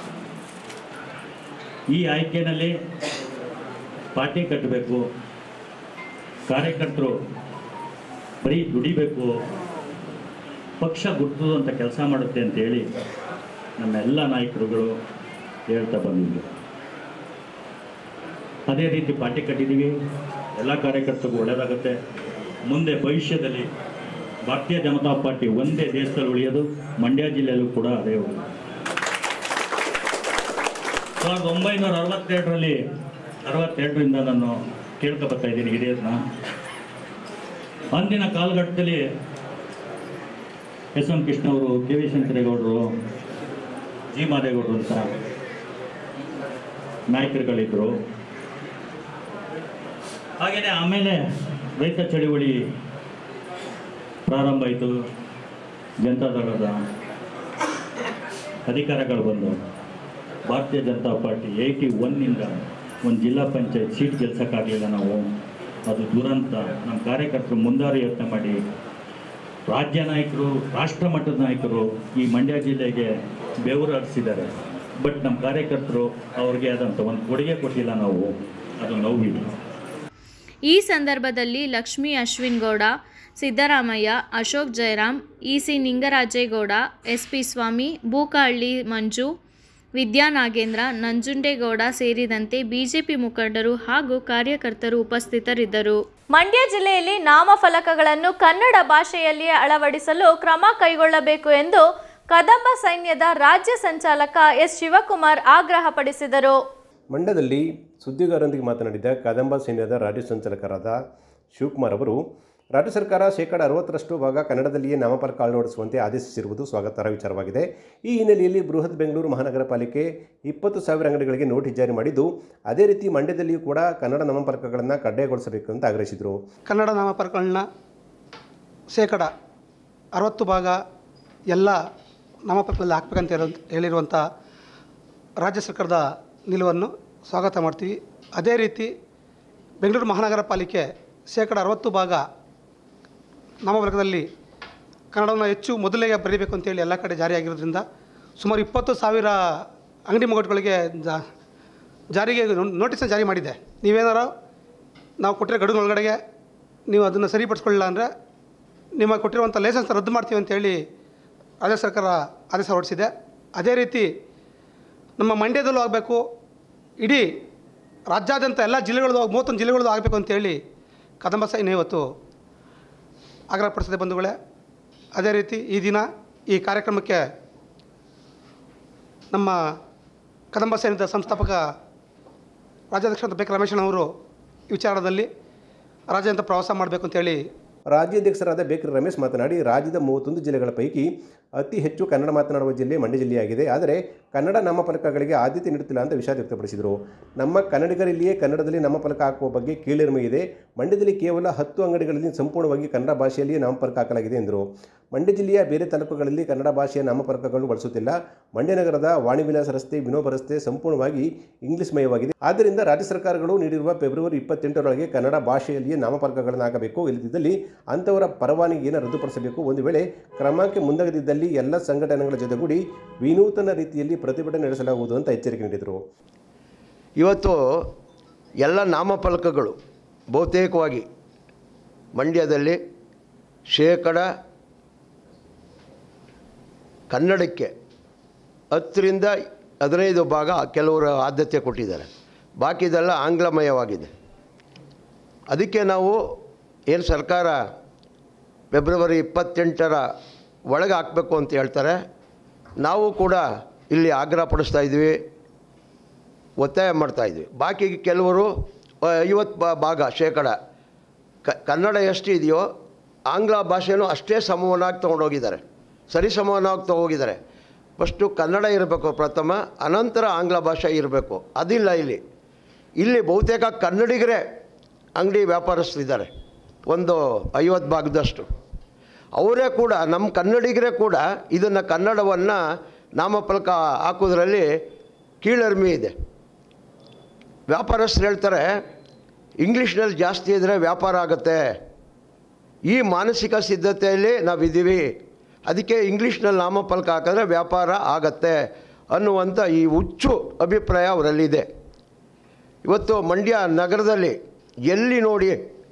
ಈ ಆಯ್ಕೆಯಲ್ಲಿ ಪಾರ್ಟಿ ಕಟ್ಟಬೇಕು, ಕಾರ್ಯಕರ್ತರು ಬರೀ ದುಡಿಬೇಕು, ಪಕ್ಷ ಗುರುತಿಸುವಂಥ ಕೆಲಸ ಮಾಡುತ್ತೆ ಅಂತೇಳಿ ನಮ್ಮೆಲ್ಲ ನಾಯಕರುಗಳು ಹೇಳ್ತಾ ಬಂದಿದ್ದರು. ಅದೇ ರೀತಿ ಪಾರ್ಟಿ ಕಟ್ಟಿದ್ದೀವಿ. ಎಲ್ಲ ಕಾರ್ಯಕರ್ತರಿಗೂ ಒಳ್ಳೆಯದಾಗುತ್ತೆ. ಮುಂದೆ ಭವಿಷ್ಯದಲ್ಲಿ ಭಾರತೀಯ ಜನತಾ ಪಾರ್ಟಿ ಒಂದೇ ದೇಶದಲ್ಲಿ ಉಳಿಯೋದು, ಮಂಡ್ಯ ಜಿಲ್ಲೆಯಲ್ಲೂ ಕೂಡ ಅದೇ ಉಳಿಯೋದು. ಸಾವಿರದ ಒಂಬೈನೂರ ಅರವತ್ತೆರಡರಲ್ಲಿ ಅರವತ್ತೆರಡರಿಂದ ನಾನು ಕೇಳ್ಕೊಬರ್ತಾ ಇದ್ದೀನಿ ಹಿರಿಯರನ್ನ. ಅಂದಿನ ಕಾಲಘಟ್ಟದಲ್ಲಿ ಎಸ್ ಎಂ ಕೃಷ್ಣ ಅವರು, ಕೆ ವಿ ಶಂಕರೇಗೌಡರು, ಜಿ ಮಾದೇಗೌಡರು ಅಂತ ನಾಯಕರುಗಳಿದ್ದರು. ಹಾಗೆಯೇ ಆಮೇಲೆ ರೈತ ಚಳುವಳಿ ಪ್ರಾರಂಭ ಆಯಿತು. ಜನತಾದಳದ ಅಧಿಕಾರಗಳು ಬಂದು ಭಾರತೀಯ ಜನತಾ ಪಾರ್ಟಿ ಏಯ್ಟಿ ಒನ್ನಿಂದ ಒಂದು ಜಿಲ್ಲಾ ಪಂಚಾಯತ್ ಸೀಟ್ ಗೆಲ್ಸೋಕ್ಕಾಗಲಿಲ್ಲ ನಾವು. ಅದು ದುರಂತ. ನಮ್ಮ ಕಾರ್ಯಕರ್ತರು ಮುಂದಾರಿ ಯತ್ನ ಮಾಡಿ ರಾಜ್ಯ ನಾಯಕರು, ರಾಷ್ಟ್ರ ಮಟ್ಟದ ನಾಯಕರು ಈ ಮಂಡ್ಯ ಜಿಲ್ಲೆಗೆ ಬೆವರು ಹರಿಸಿದ್ದಾರೆ. ಬಟ್ ನಮ್ಮ ಕಾರ್ಯಕರ್ತರು ಅವ್ರಿಗೆ ಆದಂಥ ಒಂದು ಕೊಡುಗೆ ಕೊಟ್ಟಿಲ್ಲ ನಾವು. ಅದು ನೋವಿದೆ. ಈ ಸಂದರ್ಭದಲ್ಲಿ Lakshmi Ashwin Gowda, Siddaramaiah, Ashok Jayaram, E C Ningarajegowda, S P Swamy, Bookahalli Manju, Vidyanagendra, Nanjundegowda ಸೇರಿದಂತೆ ಬಿಜೆಪಿ ಮುಖಂಡರು ಹಾಗೂ ಕಾರ್ಯಕರ್ತರು ಉಪಸ್ಥಿತರಿದ್ದರು. ಮಂಡ್ಯ ಜಿಲ್ಲೆಯಲ್ಲಿ ನಾಮಫಲಕಗಳನ್ನು ಕನ್ನಡ ಭಾಷೆಯಲ್ಲಿಯೇ ಅಳವಡಿಸಲು ಕ್ರಮ ಕೈಗೊಳ್ಳಬೇಕು ಎಂದು ಕದಂಬ ಸೈನ್ಯದ ರಾಜ್ಯ ಸಂಚಾಲಕ ಎಸ್ ಶಿವಕುಮಾರ್ ಆಗ್ರಹಪಡಿಸಿದರು. ಮಂಡ್ಯದಲ್ಲಿ ಸುದ್ದಿಗಾರರೊಂದಿಗೆ ಮಾತನಾಡಿದ ಕದಂಬ ಸೈನ್ಯದ ರಾಜ್ಯ ಸಂಚಾಲಕರಾದ ಶಿವಕುಮಾರ್ ಅವರು, ರಾಜ್ಯ ಸರ್ಕಾರ ಶೇಕಡ ಅರವತ್ತರಷ್ಟು ಭಾಗ ಕನ್ನಡದಲ್ಲಿಯೇ ನಾಮಫಲಕ ಅಳವಡಿಸುವಂತೆ ಆದೇಶಿಸಿರುವುದು ಸ್ವಾಗತಾರ್ಹ ವಿಚಾರವಾಗಿದೆ. ಈ ಹಿನ್ನೆಲೆಯಲ್ಲಿ ಬೃಹತ್ ಬೆಂಗಳೂರು ಮಹಾನಗರ ಪಾಲಿಕೆ ಇಪ್ಪತ್ತು ಸಾವಿರ ಅಂಗಡಿಗಳಿಗೆ ನೋಟಿಸ್ ಜಾರಿ ಮಾಡಿದ್ದು, ಅದೇ ರೀತಿ ಮಂಡ್ಯದಲ್ಲಿಯೂ ಕೂಡ ಕನ್ನಡ ನಾಮಫಲಕಗಳನ್ನು ಕಡ್ಡಾಯಗೊಳಿಸಬೇಕು ಅಂತ ಆಗ್ರಹಿಸಿದರು. ಕನ್ನಡ ನಾಮಫಲಕಗಳನ್ನ ಶೇಕಡ ಅರವತ್ತು ಭಾಗ ಎಲ್ಲ ನಾಮಫಲಕದಲ್ಲಿ ಹಾಕಬೇಕಂತ ಹೇಳ ಹೇಳಿರುವಂಥ ರಾಜ್ಯ ಸರ್ಕಾರದ ನಿಲುವನ್ನು ಸ್ವಾಗತ ಮಾಡ್ತೀವಿ. ಅದೇ ರೀತಿ ಬೆಂಗಳೂರು ಮಹಾನಗರ ಪಾಲಿಕೆ ಶೇಕಡ ಅರವತ್ತು ಭಾಗ ನಾಮಫಲಕದಲ್ಲಿ ಕನ್ನಡವನ್ನು ಹೆಚ್ಚು ಮೊದಲಿಗೆ ಬರೀಬೇಕು ಅಂತೇಳಿ ಎಲ್ಲ ಕಡೆ ಜಾರಿಯಾಗಿರೋದ್ರಿಂದ ಸುಮಾರು ಇಪ್ಪತ್ತು ಸಾವಿರ ಅಂಗಡಿ ಮುಗ್ಗಟ್ಟುಗಳಿಗೆ ಜಾರಿಗೆ ನೋಟಿಸನ್ನು ಜಾರಿ ಮಾಡಿದೆ. ನೀವೇನಾರು ನಾವು ಕೊಟ್ಟಿರೋ ಗಡುವಿನ ಒಳಗಡೆಗೆ ನೀವು ಅದನ್ನು ಸರಿಪಡಿಸ್ಕೊಳ್ಳಿಲ್ಲ ಅಂದರೆ ನಿಮಗೆ ಕೊಟ್ಟಿರುವಂಥ ಲೈಸೆನ್ಸ್ ರದ್ದು ಮಾಡ್ತೀವಿ ಅಂತೇಳಿ ರಾಜ್ಯ ಸರ್ಕಾರ ಆದೇಶ ಹೊರಡಿಸಿದೆ. ಅದೇ ರೀತಿ ನಮ್ಮ ಮಂಡ್ಯದಲ್ಲೂ ಆಗಬೇಕು, ಇಡೀ ರಾಜ್ಯಾದ್ಯಂತ ಎಲ್ಲ ಜಿಲ್ಲೆಗಳದ್ದು ಮೂವತ್ತೊಂದು ಜಿಲ್ಲೆಗಳದ್ದು ಆಗಬೇಕು ಅಂತೇಳಿ ಕದಂಬ ಸೈನ್ಯ ಇವತ್ತು ಆಗ್ರಹಪಡಿಸಿದೆ ಬಂಧುಗಳೇ. ಅದೇ ರೀತಿ ಈ ದಿನ ಈ ಕಾರ್ಯಕ್ರಮಕ್ಕೆ ನಮ್ಮ ಕದಂಬ ಸೈನ್ಯದ ಸಂಸ್ಥಾಪಕ ರಾಜ್ಯಾಧ್ಯಕ್ಷ ಬೇಕರಿ ರಮೇಶನವರು ಈ ವಿಚಾರದಲ್ಲಿ ರಾಜ್ಯಾದ್ಯಂತ ಪ್ರವಾಸ ಮಾಡಬೇಕು ಅಂತೇಳಿ ರಾಜ್ಯಾಧ್ಯಕ್ಷರಾದ ಬೇಕರಿ ರಮೇಶ್ ಮಾತನಾಡಿ, ರಾಜ್ಯದ ಮೂವತ್ತೊಂದು ಜಿಲ್ಲೆಗಳ ಪೈಕಿ ಅತಿ ಹೆಚ್ಚು ಕನ್ನಡ ಮಾತನಾಡುವ ಜಿಲ್ಲೆ ಮಂಡ್ಯ ಜಿಲ್ಲೆಯಾಗಿದೆ. ಆದರೆ ಕನ್ನಡ ನಾಮಫಲಕಗಳಿಗೆ ಆದ್ಯತೆ ನೀಡುತ್ತಿಲ್ಲ ಅಂತ ವಿಷಾದ ವ್ಯಕ್ತಪಡಿಸಿದರು. ನಮ್ಮ ಕನ್ನಡಿಗರಲ್ಲಿಯೇ ಕನ್ನಡದಲ್ಲಿ ನಾಮಫಲಕ ಹಾಕುವ ಬಗ್ಗೆ ಕೀಳರಿಮೆ ಇದೆ. ಮಂಡ್ಯದಲ್ಲಿ ಕೇವಲ ಹತ್ತು ಅಂಗಡಿಗಳಲ್ಲಿ ಸಂಪೂರ್ಣವಾಗಿ ಕನ್ನಡ ಭಾಷೆಯಲ್ಲಿಯೇ ನಾಮಫಲಕ ಹಾಕಲಾಗಿದೆ ಎಂದರು. ಮಂಡ್ಯ ಜಿಲ್ಲೆಯ ಬೇರೆ ತಾಲೂಕುಗಳಲ್ಲಿ ಕನ್ನಡ ಭಾಷೆಯ ನಾಮಫಲಕಗಳನ್ನು ಬಳಸುತ್ತಿಲ್ಲ. ಮಂಡ್ಯ ನಗರದ ವಾಣಿವಿಲಾಸ ರಸ್ತೆ, ವಿನೋಬ ರಸ್ತೆ ಸಂಪೂರ್ಣವಾಗಿ ಇಂಗ್ಲಿಷ್ ಮಯವಾಗಿದೆ. ಆದ್ದರಿಂದ ರಾಜ್ಯ ಸರ್ಕಾರಗಳು ನೀಡಿರುವ ಫೆಬ್ರವರಿ ಇಪ್ಪತ್ತೆಂಟರೊಳಗೆ ಕನ್ನಡ ಭಾಷೆಯಲ್ಲಿಯೇ ನಾಮಫಲಕಗಳನ್ನು ಹಾಕಬೇಕು. ಇಲ್ಲದಿದ್ದಲ್ಲಿ ಅಂಥವರ ಪರವಾನಗಿಯನ್ನು ರದ್ದುಪಡಿಸಬೇಕು. ಒಂದು ವೇಳೆ ಕ್ರಮಕ್ಕೆ ಮುಂದಾಗದಿದ್ದಲ್ಲಿ ಎಲ್ಲ ಸಂಘಟನೆಗಳ ಜೊತೆಗೂಡಿ ವಿನೂತನ ರೀತಿಯಲ್ಲಿ ಪ್ರತಿಭಟನೆ ನಡೆಸಲಾಗುವುದು ಅಂತ ಎಚ್ಚರಿಕೆ ನೀಡಿದರು. ಇವತ್ತು ಎಲ್ಲ ನಾಮಫಲಕಗಳು ಬಹುತೇಕವಾಗಿ ಮಂಡ್ಯದಲ್ಲಿ ಶೇಕಡ ಕನ್ನಡಕ್ಕೆ ಹತ್ತರಿಂದ ಹದಿನೈದು ಭಾಗ ಕೆಲವರು ಆದ್ಯತೆ ಕೊಟ್ಟಿದ್ದಾರೆ. ಬಾಕಿದೆಲ್ಲ ಆಂಗ್ಲಮಯವಾಗಿದೆ. ಅದಕ್ಕೆ ನಾವು ಏನು ಸರ್ಕಾರ ಫೆಬ್ರವರಿ ಇಪ್ಪತ್ತೆಂಟರ ಒಳಗೆ ಹಾಕಬೇಕು ಅಂತ ಹೇಳ್ತಾರೆ, ನಾವು ಕೂಡ ಇಲ್ಲಿ ಆಗ್ರಹ ಪಡಿಸ್ತಾ ಇದ್ವಿ, ಒತ್ತಾಯ ಮಾಡ್ತಾಯಿದ್ವಿ. ಬಾಕಿ ಕೆಲವರು ಐವತ್ತು ಭಾಗ ಶೇಕಡ ಕ ಕನ್ನಡ ಎಷ್ಟು ಇದೆಯೋ ಆಂಗ್ಲ ಭಾಷೆನೂ ಅಷ್ಟೇ ಸಮವನ್ನಾಗಿ ತೊಗೊಂಡೋಗಿದ್ದಾರೆ, ಸರಿ ಸಮವನ್ನಾಗಿ ತೊಗೋಗಿದ್ದಾರೆ. ಫಸ್ಟು ಕನ್ನಡ ಇರಬೇಕು ಪ್ರಥಮ, ಅನಂತರ ಆಂಗ್ಲ ಭಾಷೆ ಇರಬೇಕು. ಅದಿಲ್ಲ ಇಲ್ಲಿ. ಇಲ್ಲಿ ಬಹುತೇಕ ಕನ್ನಡಿಗರೇ ಅಂಗಡಿ ವ್ಯಾಪಾರಸ್ಥರಿದ್ದಾರೆ, ಒಂದು ಐವತ್ತು ಭಾಗದಷ್ಟು. ಅವರೇ ಕೂಡ ನಮ್ಮ ಕನ್ನಡಿಗರೇ ಕೂಡ ಇದನ್ನು ಕನ್ನಡವನ್ನು ನಾಮಫಲಕ ಹಾಕೋದ್ರಲ್ಲಿ ಕೀಳರಿಮೆ ಇದೆ. ವ್ಯಾಪಾರಸ್ಥರು ಹೇಳ್ತಾರೆ ಇಂಗ್ಲೀಷ್ನಲ್ಲಿ ಜಾಸ್ತಿ ಇದ್ದರೆ ವ್ಯಾಪಾರ ಆಗುತ್ತೆ. ಈ ಮಾನಸಿಕ ಸಿದ್ಧತೆಯಲ್ಲಿ ನಾವಿದ್ದೀವಿ, ಅದಕ್ಕೆ ಇಂಗ್ಲೀಷ್ನಲ್ಲಿ ನಾಮಫಲಕ ಹಾಕಿದ್ರೆ ವ್ಯಾಪಾರ ಆಗತ್ತೆ ಅನ್ನುವಂಥ ಈ ಹುಚ್ಚು ಅಭಿಪ್ರಾಯ ಅವರಲ್ಲಿದೆ. ಇವತ್ತು ಮಂಡ್ಯ ನಗರದಲ್ಲಿ ಎಲ್ಲಿ ನೋಡಿ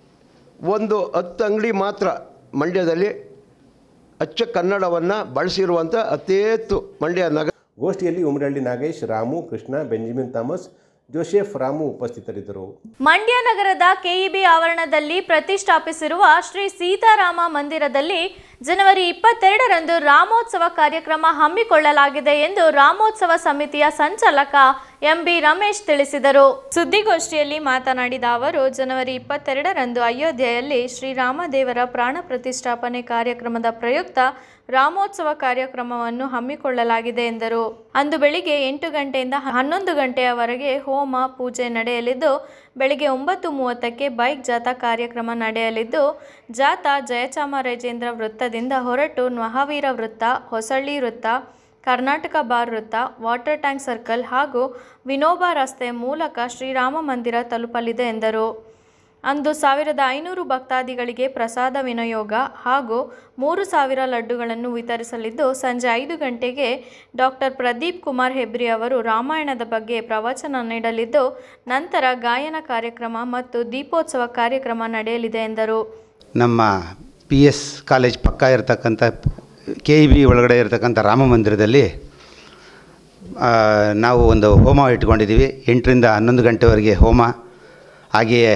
ಒಂದು ಹತ್ತು ಅಂಗಡಿ ಮಾತ್ರ ಮಂಡ್ಯದಲ್ಲಿ ಅಚ್ಚ ಕನ್ನಡವನ್ನು ಬಳಸಿರುವಂಥ ಅತಿ ಹೆಚ್ಚು ಮಂಡ್ಯ ನಗರ. ಗೋಷ್ಠಿಯಲ್ಲಿ Umaralli Nagesh, Ramu, Krishna, Benjamin Thomas, Joseph, Ramu ಉಪಸ್ಥಿತರಿದ್ದರು. ಮಂಡ್ಯ ನಗರದ ಕೆಇಬಿ ಆವರಣದಲ್ಲಿ ಪ್ರತಿಷ್ಠಾಪಿಸಿರುವ ಶ್ರೀ ಸೀತಾರಾಮ ಮಂದಿರದಲ್ಲಿ ಜನವರಿ ಇಪ್ಪತ್ತೆರಡರಂದು ರಾಮೋತ್ಸವ ಕಾರ್ಯಕ್ರಮ ಹಮ್ಮಿಕೊಳ್ಳಲಾಗಿದೆ ಎಂದು ರಾಮೋತ್ಸವ ಸಮಿತಿಯ ಸಂಚಾಲಕ ಎಂ ಬಿ ರಮೇಶ್ ತಿಳಿಸಿದರು. ಸುದ್ದಿಗೋಷ್ಠಿಯಲ್ಲಿ ಮಾತನಾಡಿದ ಅವರು, ಜನವರಿ ಇಪ್ಪತ್ತೆರಡರಂದು ಅಯೋಧ್ಯೆಯಲ್ಲಿ ಶ್ರೀರಾಮದೇವರ ಪ್ರಾಣ ಪ್ರತಿಷ್ಠಾಪನೆ ಕಾರ್ಯಕ್ರಮದ ಪ್ರಯುಕ್ತ ರಾಮೋತ್ಸವ ಕಾರ್ಯಕ್ರಮವನ್ನು ಹಮ್ಮಿಕೊಳ್ಳಲಾಗಿದೆ ಎಂದರು. ಅಂದು ಬೆಳಿಗ್ಗೆ ಎಂಟು ಗಂಟೆಯಿಂದ ಹನ್ನೊಂದು ಗಂಟೆಯವರೆಗೆ ಹೋಮ ಪೂಜೆ ನಡೆಯಲಿದ್ದು, ಬೆಳಿಗ್ಗೆ ಒಂಬತ್ತು ಮೂವತ್ತಕ್ಕೆ ಬೈಕ್ ಜಾಥಾ ಕಾರ್ಯಕ್ರಮ ನಡೆಯಲಿದ್ದು, ಜಾಥಾ ಜಯಚಾಮರಾಜೇಂದ್ರ ವೃತ್ತದಿಂದ ಹೊರಟು ಮಹಾವೀರ ವೃತ್ತ, ಹೊಸಳ್ಳಿ ವೃತ್ತ, ಕರ್ನಾಟಕ ಬಾರ್ ವೃತ್ತ, ವಾಟರ್ ಟ್ಯಾಂಕ್ ಸರ್ಕಲ್ ಹಾಗೂ ವಿನೋಬ ರಸ್ತೆ ಮೂಲಕ ಶ್ರೀರಾಮ ಮಂದಿರ ತಲುಪಲಿದೆ ಎಂದರು. ಅಂದು ಸಾವಿರದ ಐನೂರು ಭಕ್ತಾದಿಗಳಿಗೆ ಪ್ರಸಾದ ವಿನಿಯೋಗ ಹಾಗೂ ಮೂರು ಸಾವಿರ ಲಡ್ಡುಗಳನ್ನು ವಿತರಿಸಲಿದ್ದು, ಸಂಜೆ ಐದು ಗಂಟೆಗೆ ಡಾಕ್ಟರ್ ಪ್ರದೀಪ್ ಕುಮಾರ್ ಹೆಬ್ರಿ ಅವರು ರಾಮಾಯಣದ ಬಗ್ಗೆ ಪ್ರವಚನ ನೀಡಲಿದ್ದು, ನಂತರ ಗಾಯನ ಕಾರ್ಯಕ್ರಮ ಮತ್ತು ದೀಪೋತ್ಸವ ಕಾರ್ಯಕ್ರಮ ನಡೆಯಲಿದೆ ಎಂದರು. ನಮ್ಮ ಪಿ ಎಸ್ ಕಾಲೇಜ್ ಪಕ್ಕ ಇರತಕ್ಕಂಥ ಕೆ ಇ ಬಿ ಒಳಗಡೆ ಇರತಕ್ಕಂಥ ರಾಮ ಮಂದಿರದಲ್ಲಿ ನಾವು ಒಂದು ಹೋಮ ಇಟ್ಕೊಂಡಿದ್ದೀವಿ. ಎಂಟರಿಂದ ಹನ್ನೊಂದು ಗಂಟೆವರೆಗೆ ಹೋಮ, ಹಾಗೆಯೇ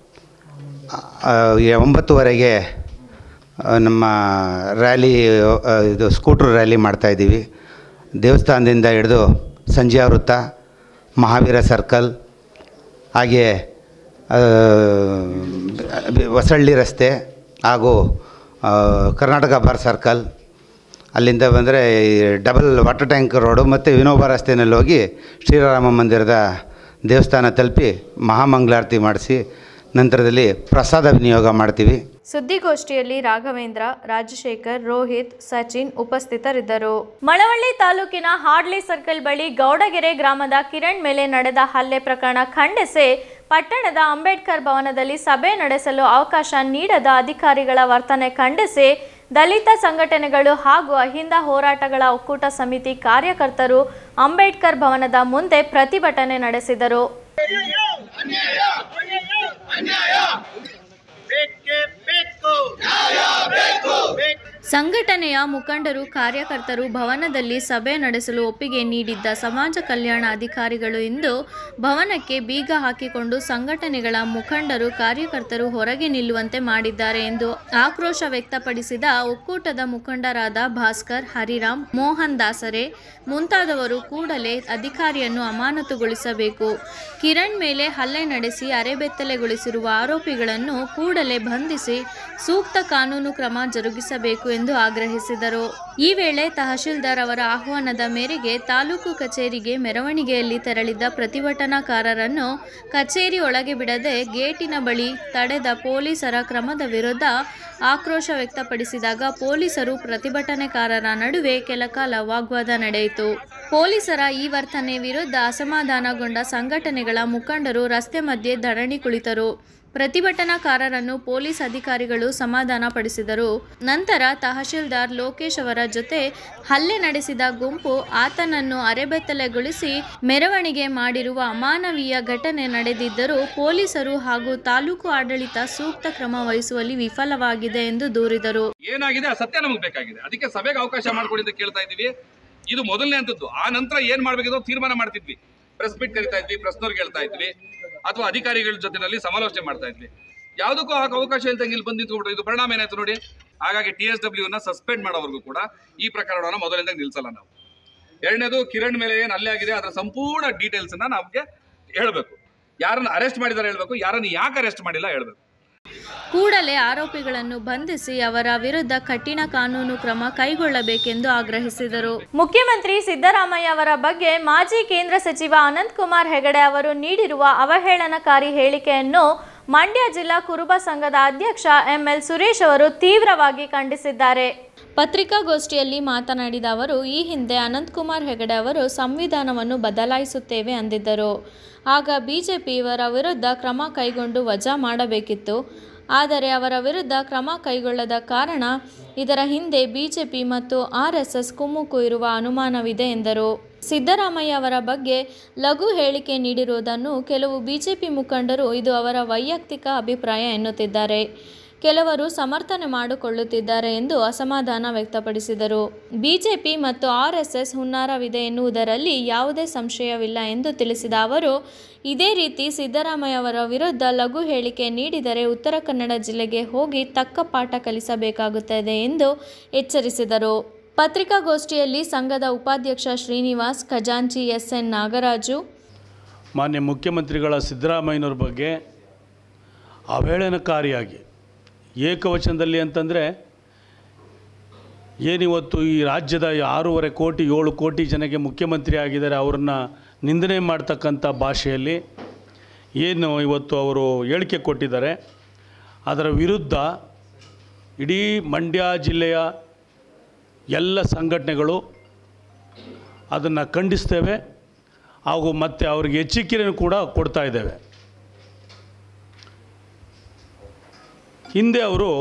ಒಂಬತ್ತುವರೆಗೆ ನಮ್ಮ ರ್ಯಾಲಿ, ಇದು ಸ್ಕೂಟ್ರ್ ರ್ಯಾಲಿ ಮಾಡ್ತಾಯಿದ್ದೀವಿ. ದೇವಸ್ಥಾನದಿಂದ ಹಿಡಿದು ಸಂಜೆ ವೃತ್ತ, ಮಹಾವೀರ ಸರ್ಕಲ್, ಹಾಗೆಯೇ ಹೊಸಳ್ಳಿ ರಸ್ತೆ ಹಾಗೂ ಕರ್ನಾಟಕ ಬಾರ್ ಸರ್ಕಲ್, ಅಲ್ಲಿಂದ ಬಂದರೆ ಡಬಲ್ ವಾಟರ್ ಟ್ಯಾಂಕ್ ರೋಡು ಮತ್ತು ವಿನೋಬ ರಸ್ತೆಯಲ್ಲಿ ಹೋಗಿ ಶ್ರೀರಾಮ ಮಂದಿರದ ದೇವಸ್ಥಾನ ತಲುಪಿ ಮಹಾಮಂಗಳಾರತಿ ಮಾಡಿಸಿ ನಂತರದಲ್ಲಿ ಪ್ರಸಾದ ವಿನಿಯೋಗ ಮಾಡ್ತೀವಿ. ಸುದ್ದಿಗೋಷ್ಠಿಯಲ್ಲಿ ರಾಘವೇಂದ್ರ, ರಾಜಶೇಖರ್, ರೋಹಿತ್, ಸಚಿನ್ ಉಪಸ್ಥಿತರಿದ್ದರು. ಮಳವಳ್ಳಿ ತಾಲೂಕಿನ ಹಾಡ್ಲಿ ಸರ್ಕಲ್ ಬಳಿ ಗೌಡಗೆರೆ ಗ್ರಾಮದ ಕಿರಣ್ ಮೇಲೆ ನಡೆದ ಹಲ್ಲೆ ಪ್ರಕರಣ ಖಂಡಿಸಿ ಪಟ್ಟಣದ ಅಂಬೇಡ್ಕರ್ ಭವನದಲ್ಲಿ ಸಭೆ ನಡೆಸಲು ಅವಕಾಶ ನೀಡದ ಅಧಿಕಾರಿಗಳ ವರ್ತನೆ ಖಂಡಿಸಿ ದಲಿತ ಸಂಘಟನೆಗಳು ಹಾಗೂ ಅಹಿಂದ ಹೋರಾಟಗಳ ಒಕ್ಕೂಟ ಸಮಿತಿ ಕಾರ್ಯಕರ್ತರು ಅಂಬೇಡ್ಕರ್ ಭವನದ ಮುಂದೆ ಪ್ರತಿಭಟನೆ ನಡೆಸಿದರು. ಸಂಘಟನೆಯ ಮುಖಂಡರು, ಕಾರ್ಯಕರ್ತರು ಭವನದಲ್ಲಿ ಸಭೆ ನಡೆಸಲು ಒಪ್ಪಿಗೆ ನೀಡಿದ್ದ ಸಮಾಜ ಕಲ್ಯಾಣ ಅಧಿಕಾರಿಗಳು ಇಂದು ಭವನಕ್ಕೆ ಬೀಗ ಹಾಕಿಕೊಂಡು ಸಂಘಟನೆಗಳ ಮುಖಂಡರು, ಕಾರ್ಯಕರ್ತರು ಹೊರಗೆ ನಿಲ್ಲುವಂತೆ ಮಾಡಿದ್ದಾರೆ ಎಂದು ಆಕ್ರೋಶ ವ್ಯಕ್ತಪಡಿಸಿದ ಒಕ್ಕೂಟದ ಮುಖಂಡರಾದ ಭಾಸ್ಕರ್, ಹರಿರಾಮ್, ಮೋಹನ್ ದಾಸರೆ ಮುಂತಾದವರು ಕೂಡಲೇ ಅಧಿಕಾರಿಯನ್ನು ಅಮಾನತುಗೊಳಿಸಬೇಕು, ಕಿರಣ್ ಮೇಲೆ ಹಲ್ಲೆ ನಡೆಸಿ ಅರೆಬೆತ್ತಲೆಗೊಳಿಸಿರುವ ಆರೋಪಿಗಳನ್ನು ಕೂಡಲೇ ಬಂಧಿಸಿ ಸೂಕ್ತ ಕಾನೂನು ಕ್ರಮ ಜರುಗಿಸಬೇಕು ಎಂದು ಆಗ್ರಹಿಸಿದರು. ಈ ವೇಳೆ ತಹಶೀಲ್ದಾರ್ ಅವರ ಆಹ್ವಾನದ ಮೇರೆಗೆ ತಾಲೂಕು ಕಚೇರಿಗೆ ಮೆರವಣಿಗೆಯಲ್ಲಿ ತೆರಳಿದ್ದ ಪ್ರತಿಭಟನಾಕಾರರನ್ನು ಕಚೇರಿ ಒಳಗೆ ಬಿಡದೆ ಗೇಟಿನ ಬಳಿ ತಡೆದ ಪೊಲೀಸರ ಕ್ರಮದ ವಿರುದ್ಧ ಆಕ್ರೋಶ ವ್ಯಕ್ತಪಡಿಸಿದಾಗ ಪೊಲೀಸರು ಪ್ರತಿಭಟನೆಕಾರರ ನಡುವೆ ಕೆಲಕಾಲ ವಾಗ್ವಾದ ನಡೆಯಿತು. ಪೊಲೀಸರ ಈ ವರ್ತನೆ ವಿರುದ್ಧ ಅಸಮಾಧಾನಗೊಂಡ ಸಂಘಟನೆಗಳ ಮುಖಂಡರು ರಸ್ತೆ ಮಧ್ಯೆ ಧರಣಿ ಕುಳಿತರು. ಪ್ರತಿಭಟನಾಕಾರರನ್ನು ಪೊಲೀಸ್ ಅಧಿಕಾರಿಗಳು ಸಮಾಧಾನ ಪಡಿಸಿದರು. ನಂತರ ತಹಶೀಲ್ದಾರ್ ಲೋಕೇಶ್ ಅವರ ಜೊತೆ ಹಲ್ಲೆ ನಡೆಸಿದ ಗುಂಪು ಆತನನ್ನು ಅರೆಬೆತ್ತಲೆಗೊಳಿಸಿ ಮೆರವಣಿಗೆ ಮಾಡಿರುವ ಅಮಾನವೀಯ ಘಟನೆ ನಡೆದಿದ್ದರೂ ಪೊಲೀಸರು ಹಾಗೂ ತಾಲೂಕು ಆಡಳಿತ ಸೂಕ್ತ ಕ್ರಮ ವಹಿಸುವಲ್ಲಿ ವಿಫಲವಾಗಿದೆ ಎಂದು ದೂರಿದರು. ಏನಾಗಿದೆ ಆ ಸತ್ಯ ನಮಗೆ ಬೇಕಾಗಿದೆ, ಅದಕ್ಕೆ ಸಭೆಗೆ ಅವಕಾಶ ಮಾಡಿಕೊಡಿ ಅಂತ ಕೇಳ್ತಾ ಇದ್ದೀವಿ. ಇದು ಮೊದಲನೇ ಹಂತದ್ದು. ಆ ನಂತರ ಏನ್ ಮಾಡ್ಬೇಕಿದ್ರು ತೀರ್ಮಾನ ಮಾಡ್ತಿದ್ವಿ. ಪ್ರೆಸ್ ಮೀಟ್ ಕರಿತಾ ಇದ್ವಿ, ಪ್ರೆಸ್ನವ್ರಿಗೆ ಹೇಳ್ತಾ ಇದ್ವಿ, ಅಥವಾ ಅಧಿಕಾರಿಗಳ ಜೊತೆನಲ್ಲಿ ಸಮಾಲೋಚನೆ ಮಾಡ್ತಾ ಇದ್ವಿ. ಯಾವುದಕ್ಕೂ ಆಗ ಅವಕಾಶ ಇಲ್ದಂಗೆ ಇಲ್ಲಿ ಬಂದು ನಿಂತ್ಕೊಂಡ್ಬಿಟ್ರೆ ಇದು ಪರಿಣಾಮ ಏನಾಯ್ತು ನೋಡಿ. ಹಾಗಾಗಿ ಟಿ ಎಸ್ ಡಬ್ಲ್ಯೂ ನ ಸಸ್ಪೆಂಡ್ ಮಾಡೋವರೆಗೂ ಕೂಡ ಈ ಪ್ರಕರಣವನ್ನು ಮೊದಲಿಂದ ನಿಲ್ಸಲ್ಲ ನಾವು. ಎರಡನೇದು, ಕಿರಣ್ ಮೇಲೆ ಏನು ಹಲ್ಲೆ ಆಗಿದೆ ಅದರ ಸಂಪೂರ್ಣ ಡೀಟೇಲ್ಸ್ ಅನ್ನ ನಮಗೆ ಹೇಳಬೇಕು. ಯಾರನ್ನು ಅರೆಸ್ಟ್ ಮಾಡಿದ್ದಾರೆ ಹೇಳಬೇಕು, ಯಾರನ್ನು ಯಾಕೆ ಅರೆಸ್ಟ್ ಮಾಡಿಲ್ಲ ಹೇಳಬೇಕು. ಕೂಡಲೇ ಆರೋಪಿಗಳನ್ನು ಬಂಧಿಸಿ ಅವರ ವಿರುದ್ಧ ಕಠಿಣ ಕಾನೂನು ಕ್ರಮ ಕೈಗೊಳ್ಳಬೇಕೆಂದು ಆಗ್ರಹಿಸಿದರು. ಮುಖ್ಯಮಂತ್ರಿ ಸಿದ್ದರಾಮಯ್ಯ ಅವರ ಬಗ್ಗೆ ಮಾಜಿ ಕೇಂದ್ರ ಸಚಿವ ಅನಂತ್ ಕುಮಾರ್ ಹೆಗಡೆ ಅವರು ನೀಡಿರುವ ಅವಹೇಳನಕಾರಿ ಹೇಳಿಕೆಯನ್ನು ಮಂಡ್ಯ ಜಿಲ್ಲಾ ಕುರುಬ ಸಂಘದ ಅಧ್ಯಕ್ಷ ಎಂ ಎಲ್ ಸುರೇಶ್ ಅವರು ತೀವ್ರವಾಗಿ ಖಂಡಿಸಿದ್ದಾರೆ. ಪತ್ರಿಕಾಗೋಷ್ಠಿಯಲ್ಲಿ ಮಾತನಾಡಿದ ಅವರು, ಈ ಹಿಂದೆ ಅನಂತಕುಮಾರ್ ಹೆಗಡೆ ಅವರು ಸಂವಿಧಾನವನ್ನು ಬದಲಾಯಿಸುತ್ತೇವೆ ಅಂದಿದ್ದರು. ಆಗ ಬಿಜೆಪಿ ಇವರ ವಿರುದ್ಧ ಕ್ರಮ ಕೈಗೊಂಡು ವಜಾ ಮಾಡಬೇಕಿತ್ತು. ಆದರೆ ಅವರ ವಿರುದ್ಧ ಕ್ರಮ ಕೈಗೊಳ್ಳದ ಕಾರಣ ಇದರ ಹಿಂದೆ ಬಿಜೆಪಿ ಮತ್ತು ಆರ್ ಎಸ್ ಎಸ್ ಕುಮ್ಮುಕ್ಕು ಇರುವ ಅನುಮಾನವಿದೆ ಎಂದರು. ಸಿದ್ದರಾಮಯ್ಯ ಅವರ ಬಗ್ಗೆ ಲಘು ಹೇಳಿಕೆ ನೀಡಿರುವುದನ್ನು ಕೆಲವು ಬಿಜೆಪಿ ಮುಖಂಡರು ಇದು ಅವರ ವೈಯಕ್ತಿಕ ಅಭಿಪ್ರಾಯ ಎನ್ನುತ್ತಿದ್ದಾರೆ. ಕೆಲವರು ಸಮರ್ಥನೆ ಮಾಡಿಕೊಳ್ಳುತ್ತಿದ್ದಾರೆ ಎಂದು ಅಸಮಾಧಾನ ವ್ಯಕ್ತಪಡಿಸಿದರು. ಬಿಜೆಪಿ ಮತ್ತು ಆರ್ ಎಸ್ ಎಸ್ ಹುನ್ನಾರವಿದೆ ಎನ್ನುವುದರಲ್ಲಿ ಯಾವುದೇ ಸಂಶಯವಿಲ್ಲ ಎಂದು ತಿಳಿಸಿದ ಅವರು, ಇದೇ ರೀತಿ ಸಿದ್ದರಾಮಯ್ಯ ಅವರ ವಿರುದ್ಧ ಲಘು ಹೇಳಿಕೆ ನೀಡಿದರೆ ಉತ್ತರ ಕನ್ನಡ ಜಿಲ್ಲೆಗೆ ಹೋಗಿ ತಕ್ಕ ಪಾಠ ಕಲಿಸಬೇಕಾಗುತ್ತದೆ ಎಂದು ಎಚ್ಚರಿಸಿದರು. ಪತ್ರಿಕಾಗೋಷ್ಠಿಯಲ್ಲಿ ಸಂಘದ ಉಪಾಧ್ಯಕ್ಷ ಶ್ರೀನಿವಾಸ್, ಖಜಾಂಚಿ ಎಸ್ ಎನ್ ನಾಗರಾಜು, ಮಾನ್ಯ ಮುಖ್ಯಮಂತ್ರಿಗಳ ಸಿದ್ದರಾಮಯ್ಯನವ್ರ ಬಗ್ಗೆ ಅವಹೇಳನಕಾರಿಯಾಗಿ ಏಕವಚನದಲ್ಲಿ ಅಂತಂದರೆ ಏನಿವತ್ತು ಈ ರಾಜ್ಯದ ಆರೂವರೆ ಕೋಟಿ ಏಳು ಕೋಟಿ ಜನಕ್ಕೆ ಮುಖ್ಯಮಂತ್ರಿ ಆಗಿದ್ದಾರೆ ಅವ್ರನ್ನ ನಿಂದನೆ ಮಾಡ್ತಕ್ಕಂಥ ಭಾಷೆಯಲ್ಲಿ ಏನು ಇವತ್ತು ಅವರು ಹೇಳಿಕೆ ಕೊಟ್ಟಿದ್ದಾರೆ, ಅದರ ವಿರುದ್ಧ ಇಡೀ ಮಂಡ್ಯ ಜಿಲ್ಲೆಯ ಎಲ್ಲ ಸಂಘಟನೆಗಳು ಅದನ್ನು ಖಂಡಿಸ್ತೇವೆ ಹಾಗೂ ಮತ್ತು ಅವ್ರಿಗೆ ಎಚ್ಚರಿಕೆಯನ್ನು ಕೂಡ ಕೊಡ್ತಾ ಇದ್ದೇವೆ. ಹಿಂದೆ ಅವರು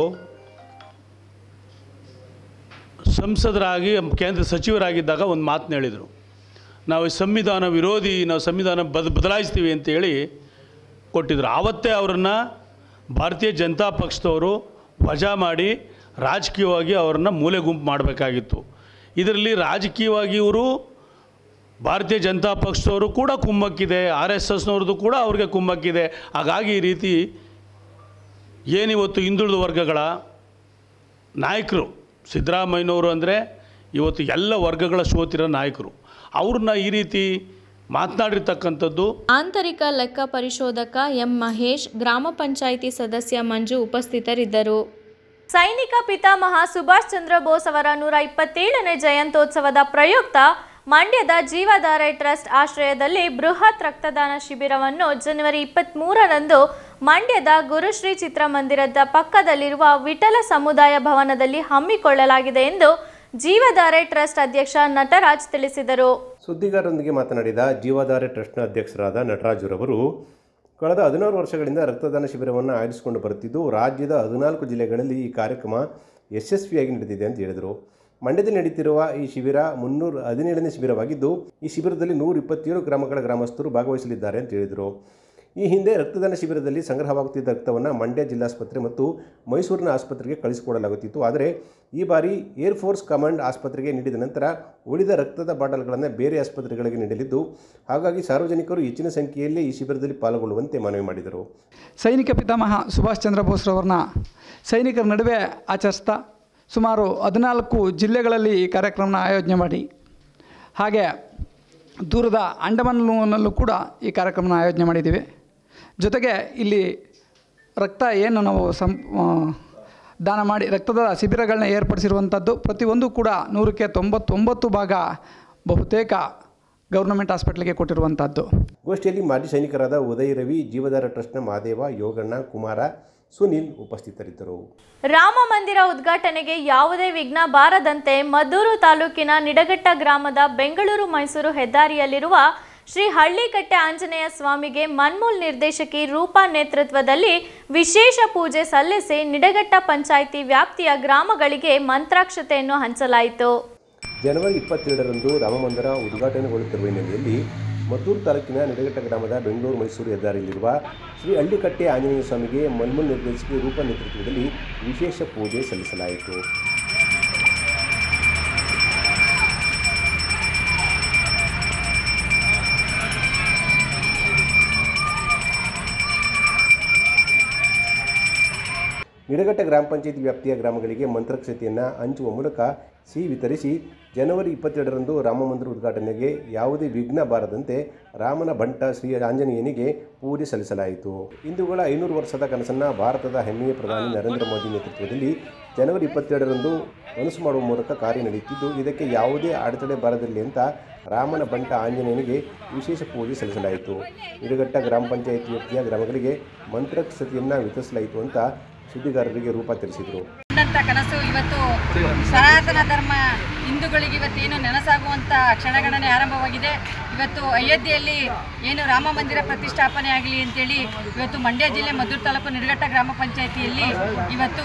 ಸಂಸದರಾಗಿ ಕೇಂದ್ರ ಸಚಿವರಾಗಿದ್ದಾಗ ಒಂದು ಮಾತನ್ನ ಹೇಳಿದರು, ನಾವು ಸಂವಿಧಾನ ವಿರೋಧಿ, ನಾವು ಸಂವಿಧಾನ ಬದ ಬದಲಾಯಿಸ್ತೀವಿ ಅಂತೇಳಿ ಕೊಟ್ಟಿದ್ರು. ಆವತ್ತೇ ಅವರನ್ನು ಭಾರತೀಯ ಜನತಾ ಪಕ್ಷದವರು ವಜಾ ಮಾಡಿ ರಾಜಕೀಯವಾಗಿ ಅವರನ್ನು ಮೂಲೆ ಗುಂಪು ಮಾಡಬೇಕಾಗಿತ್ತು. ಇದರಲ್ಲಿ ರಾಜಕೀಯವಾಗಿ ಇವರು ಭಾರತೀಯ ಜನತಾ ಪಕ್ಷದವರು ಕೂಡ ಕುಮ್ಮಕ್ಕಿದೆ, ಆರ್ ಎಸ್ ಎಸ್ನವ್ರದ್ದು ಕೂಡ ಅವ್ರಿಗೆ ಕುಮ್ಮಕ್ಕಿದೆ. ಹಾಗಾಗಿ ಈ ರೀತಿ ಏನಿವತ್ತು ಹಿಂದುಳಿದ ವರ್ಗಗಳ ನಾಯಕರು ಸಿದ್ದರಾಮಯ್ಯನವರು ಅಂದರೆ ಇವತ್ತು ಎಲ್ಲ ವರ್ಗಗಳ ಸೋತಿರೋ ನಾಯಕರು, ಅವ್ರನ್ನ ಈ ರೀತಿ ಮಾತನಾಡಿರ್ತಕ್ಕಂಥದ್ದು. ಆಂತರಿಕ ಲೆಕ್ಕ ಪರಿಶೋಧಕ ಎಂ ಮಹೇಶ್, ಗ್ರಾಮ ಪಂಚಾಯಿತಿ ಸದಸ್ಯ ಮಂಜು ಉಪಸ್ಥಿತರಿದ್ದರು. ಸೈನಿಕ ಪಿತಾಮಹ ಸುಭಾಷ್ ಚಂದ್ರ ಬೋಸ್ ಅವರ ನೂರ ಇಪ್ಪತ್ತೇಳನೇ ಜಯಂತ್ಯೋತ್ಸವದ ಪ್ರಯುಕ್ತ ಮಂಡ್ಯದ ಜೀವಧಾರೆ ಟ್ರಸ್ಟ್ ಆಶ್ರಯದಲ್ಲಿ ಬೃಹತ್ ರಕ್ತದಾನ ಶಿಬಿರವನ್ನು ಜನವರಿ ಇಪ್ಪತ್ತ್ಮೂರರಂದು ಮಂಡ್ಯದ ಗುರುಶ್ರೀ ಚಿತ್ರಮಂದಿರದ ಪಕ್ಕದಲ್ಲಿರುವ ವಿಠಲ ಸಮುದಾಯ ಭವನದಲ್ಲಿ ಹಮ್ಮಿಕೊಳ್ಳಲಾಗಿದೆ ಎಂದು ಜೀವಧಾರೆ ಟ್ರಸ್ಟ್ ಅಧ್ಯಕ್ಷ ನಟರಾಜ್ ತಿಳಿಸಿದರು. ಸುದ್ದಿಗಾರರೊಂದಿಗೆ ಮಾತನಾಡಿದ ಜೀವಧಾರೆ ಟ್ರಸ್ಟ್ನ ಅಧ್ಯಕ್ಷರಾದ ನಟರಾಜುರವರು ಕಳೆದ ಹದಿನಾರು ವರ್ಷಗಳಿಂದ ರಕ್ತದಾನ ಶಿಬಿರವನ್ನು ಆಯೋಜಿಸಿಕೊಂಡು ಬರುತ್ತಿದ್ದು, ರಾಜ್ಯದ ಹದಿನಾಲ್ಕು ಜಿಲ್ಲೆಗಳಲ್ಲಿ ಈ ಕಾರ್ಯಕ್ರಮ ಯಶಸ್ವಿಯಾಗಿ ನಡೆದಿದೆ ಅಂತ ಹೇಳಿದರು. ಮಂಡ್ಯದಲ್ಲಿ ನಡೀತಿರುವ ಈ ಶಿಬಿರ ಮುನ್ನೂರ ಹದಿನೇಳನೇ ಶಿಬಿರವಾಗಿದ್ದು, ಈ ಶಿಬಿರದಲ್ಲಿ ನೂರ ಇಪ್ಪತ್ತೇಳು ಗ್ರಾಮಗಳ ಗ್ರಾಮಸ್ಥರು ಭಾಗವಹಿಸಲಿದ್ದಾರೆ ಅಂತ ಹೇಳಿದರು. ಈ ಹಿಂದೆ ರಕ್ತದಾನ ಶಿಬಿರದಲ್ಲಿ ಸಂಗ್ರಹವಾಗುತ್ತಿದ್ದ ರಕ್ತವನ್ನು ಮಂಡ್ಯ ಜಿಲ್ಲಾಸ್ಪತ್ರೆ ಮತ್ತು ಮೈಸೂರಿನ ಆಸ್ಪತ್ರೆಗೆ ಕಳಿಸಿಕೊಡಲಾಗುತ್ತಿತ್ತು. ಆದರೆ ಈ ಬಾರಿ ಏರ್ ಫೋರ್ಸ್ ಕಮಾಂಡ್ ಆಸ್ಪತ್ರೆಗೆ ನೀಡಿದ ನಂತರ ಉಳಿದ ರಕ್ತದ ಬಾಟಲ್ಗಳನ್ನು ಬೇರೆ ಆಸ್ಪತ್ರೆಗಳಿಗೆ ನೀಡಲಿದ್ದು, ಹಾಗಾಗಿ ಸಾರ್ವಜನಿಕರು ಹೆಚ್ಚಿನ ಸಂಖ್ಯೆಯಲ್ಲಿ ಈ ಶಿಬಿರದಲ್ಲಿ ಪಾಲ್ಗೊಳ್ಳುವಂತೆ ಮನವಿ ಮಾಡಿದರು. ಸೈನಿಕ ಪಿತಾಮಹ ಸುಭಾಷ್ ಚಂದ್ರ ಬೋಸ್ರವ್ರನ್ನ ಸೈನಿಕರ ನಡುವೆ ಆಚರಿಸ್ತಾ ಸುಮಾರು ಹದಿನಾಲ್ಕು ಜಿಲ್ಲೆಗಳಲ್ಲಿ ಈ ಕಾರ್ಯಕ್ರಮನ ಆಯೋಜನೆ ಮಾಡಿ, ಹಾಗೆ ದೂರದ ಅಂಡಮಾನ್ನಲ್ಲೂ ಕೂಡ ಈ ಕಾರ್ಯಕ್ರಮನ ಆಯೋಜನೆ ಮಾಡಿದ್ದೀವಿ. ಜೊತೆಗೆ ಇಲ್ಲಿ ರಕ್ತ ಏನು ನಾವು ಸಂ ದಾನ ಮಾಡಿ ರಕ್ತದ ಶಿಬಿರಗಳನ್ನ ಏರ್ಪಡಿಸಿರುವಂಥದ್ದು ಪ್ರತಿಯೊಂದು ಕೂಡ ನೂರಕ್ಕೆ ತೊಂಬತ್ತೊಂಬತ್ತು ಭಾಗ ಬಹುತೇಕ ಗೌರ್ನಮೆಂಟ್ ಹಾಸ್ಪಿಟ್ಲಿಗೆ ಕೊಟ್ಟಿರುವಂಥದ್ದು. ಗೋಷ್ಠಿಯಲ್ಲಿ ಮಾಜಿ ಸೈನಿಕರಾದ ಉದಯ್ ರವಿ, ಜೀವಧಾರ ಟ್ರಸ್ಟ್ನ ಮಹಾದೇವ, ಯೋಗಣ್ಣ, ಕುಮಾರ, ಸುನಿಲ್ ಉಪಸ್ಥಿತರಿದ್ದರು. ರಾಮ ಮಂದಿರ ಉದ್ಘಾಟನೆಗೆ ಯಾವುದೇ ವಿಘ್ನ ಬಾರದಂತೆ ಮದ್ದೂರು ತಾಲೂಕಿನ ನಿಡಘಟ್ಟ ಗ್ರಾಮದ ಬೆಂಗಳೂರು ಮೈಸೂರು ಹೆದ್ದಾರಿಯಲ್ಲಿರುವ ಶ್ರೀ ಹಳ್ಳಿಕಟ್ಟೆ ಆಂಜನೇಯ ಸ್ವಾಮಿಗೆ ಮನ್ಮೂಲ್ ನಿರ್ದೇಶಕಿ ರೂಪಾ ನೇತೃತ್ವದಲ್ಲಿ ವಿಶೇಷ ಪೂಜೆ ಸಲ್ಲಿಸಿ ನಿಡಘಟ್ಟ ಪಂಚಾಯಿತಿ ವ್ಯಾಪ್ತಿಯ ಗ್ರಾಮಗಳಿಗೆ ಮಂತ್ರಾಕ್ಷತೆಯನ್ನು ಹಂಚಲಾಯಿತು. ಜನವರಿ ಇಪ್ಪತ್ತೇಳರಂದು ರಾಮಮಂದಿರ ಉದ್ಘಾಟನೆಗೊಳ್ಳುತ್ತಿರುವ ಹಿನ್ನೆಲೆಯಲ್ಲಿ ಮದ್ದೂರು ತಾಲೂಕಿನ ನಿಡಘಟ್ಟ ಗ್ರಾಮದ ಬೆಂಗಳೂರು ಮೈಸೂರು ಹೆದ್ದಾರಿಯಲ್ಲಿರುವ ಶ್ರೀ ಹಳ್ಳಿಕಟ್ಟೆ ಆಂಜನೇಯ ಸ್ವಾಮಿಗೆ ಮನ್ಮೂಲ್ ನಿರ್ದೇಶಕಿ ರೂಪಾ ನೇತೃತ್ವದಲ್ಲಿ ವಿಶೇಷ ಪೂಜೆ ಸಲ್ಲಿಸಲಾಯಿತು. ನಿಡಘಟ್ಟ ಗ್ರಾಮ ಪಂಚಾಯಿತಿ ವ್ಯಾಪ್ತಿಯ ಗ್ರಾಮಗಳಿಗೆ ಮಂತ್ರಾಕ್ಷತೆಯನ್ನು ಹಂಚುವ ಮೂಲಕ ಸಿಹಿ ವಿತರಿಸಿ ಜನವರಿ ಇಪ್ಪತ್ತೆರಡರಂದು ರಾಮಮಂದಿರ ಉದ್ಘಾಟನೆಗೆ ಯಾವುದೇ ವಿಘ್ನ ಬಾರದಂತೆ ರಾಮನ ಬಂಟ ಶ್ರೀ ಆಂಜನೇಯನಿಗೆ ಪೂಜೆ ಸಲ್ಲಿಸಲಾಯಿತು. ಹಿಂದೂಗಳ ಐನೂರು ವರ್ಷದ ಕನಸನ್ನು ಭಾರತದ ಹೆಮ್ಮೆಯ ಪ್ರಧಾನಿ ನರೇಂದ್ರ ಮೋದಿ ನೇತೃತ್ವದಲ್ಲಿ ಜನವರಿ ಇಪ್ಪತ್ತೆರಡರಂದು ಕನಸು ಮಾಡುವ ಮೂಲಕ ಕಾರ್ಯ ನಡೆಯುತ್ತಿದ್ದು, ಇದಕ್ಕೆ ಯಾವುದೇ ಅಡೆತಡೆ ಬಾರದಿರಲಿ ಅಂತ ರಾಮನ ಬಂಟ ಆಂಜನೇಯನಿಗೆ ವಿಶೇಷ ಪೂಜೆ ಸಲ್ಲಿಸಲಾಯಿತು. ನಿಡಘಟ್ಟ ಗ್ರಾಮ ಪಂಚಾಯಿತಿ ವ್ಯಾಪ್ತಿಯ ಗ್ರಾಮಗಳಿಗೆ ಮಂತ್ರಾಕ್ಷತೆಯನ್ನು ವಿತರಿಸಲಾಯಿತು ಅಂತ ಸುದ್ದಿಗಾರರಿಗೆ ರೂಪಾ ತಿಳಿಸಿದರು. ಕನಸು ಇವತ್ತು ಸನಾತನ ಧರ್ಮ ಹಿಂದೂಗಳಿಗೆ ಇವತ್ತೇನು ನೆನಸಾಗುವಂಥ ಕ್ಷಣಗಣನೆ ಆರಂಭವಾಗಿದೆ. ಇವತ್ತು ಅಯೋಧ್ಯೆಯಲ್ಲಿ ಏನು ರಾಮ ಮಂದಿರ ಪ್ರತಿಷ್ಠಾಪನೆ ಆಗಲಿ ಅಂತೇಳಿ ಇವತ್ತು ಮಂಡ್ಯ ಜಿಲ್ಲೆ ಮದ್ದೂರು ತಾಲೂಕು ನಿಡಘಟ್ಟ ಗ್ರಾಮ ಪಂಚಾಯಿತಿಯಲ್ಲಿ ಇವತ್ತು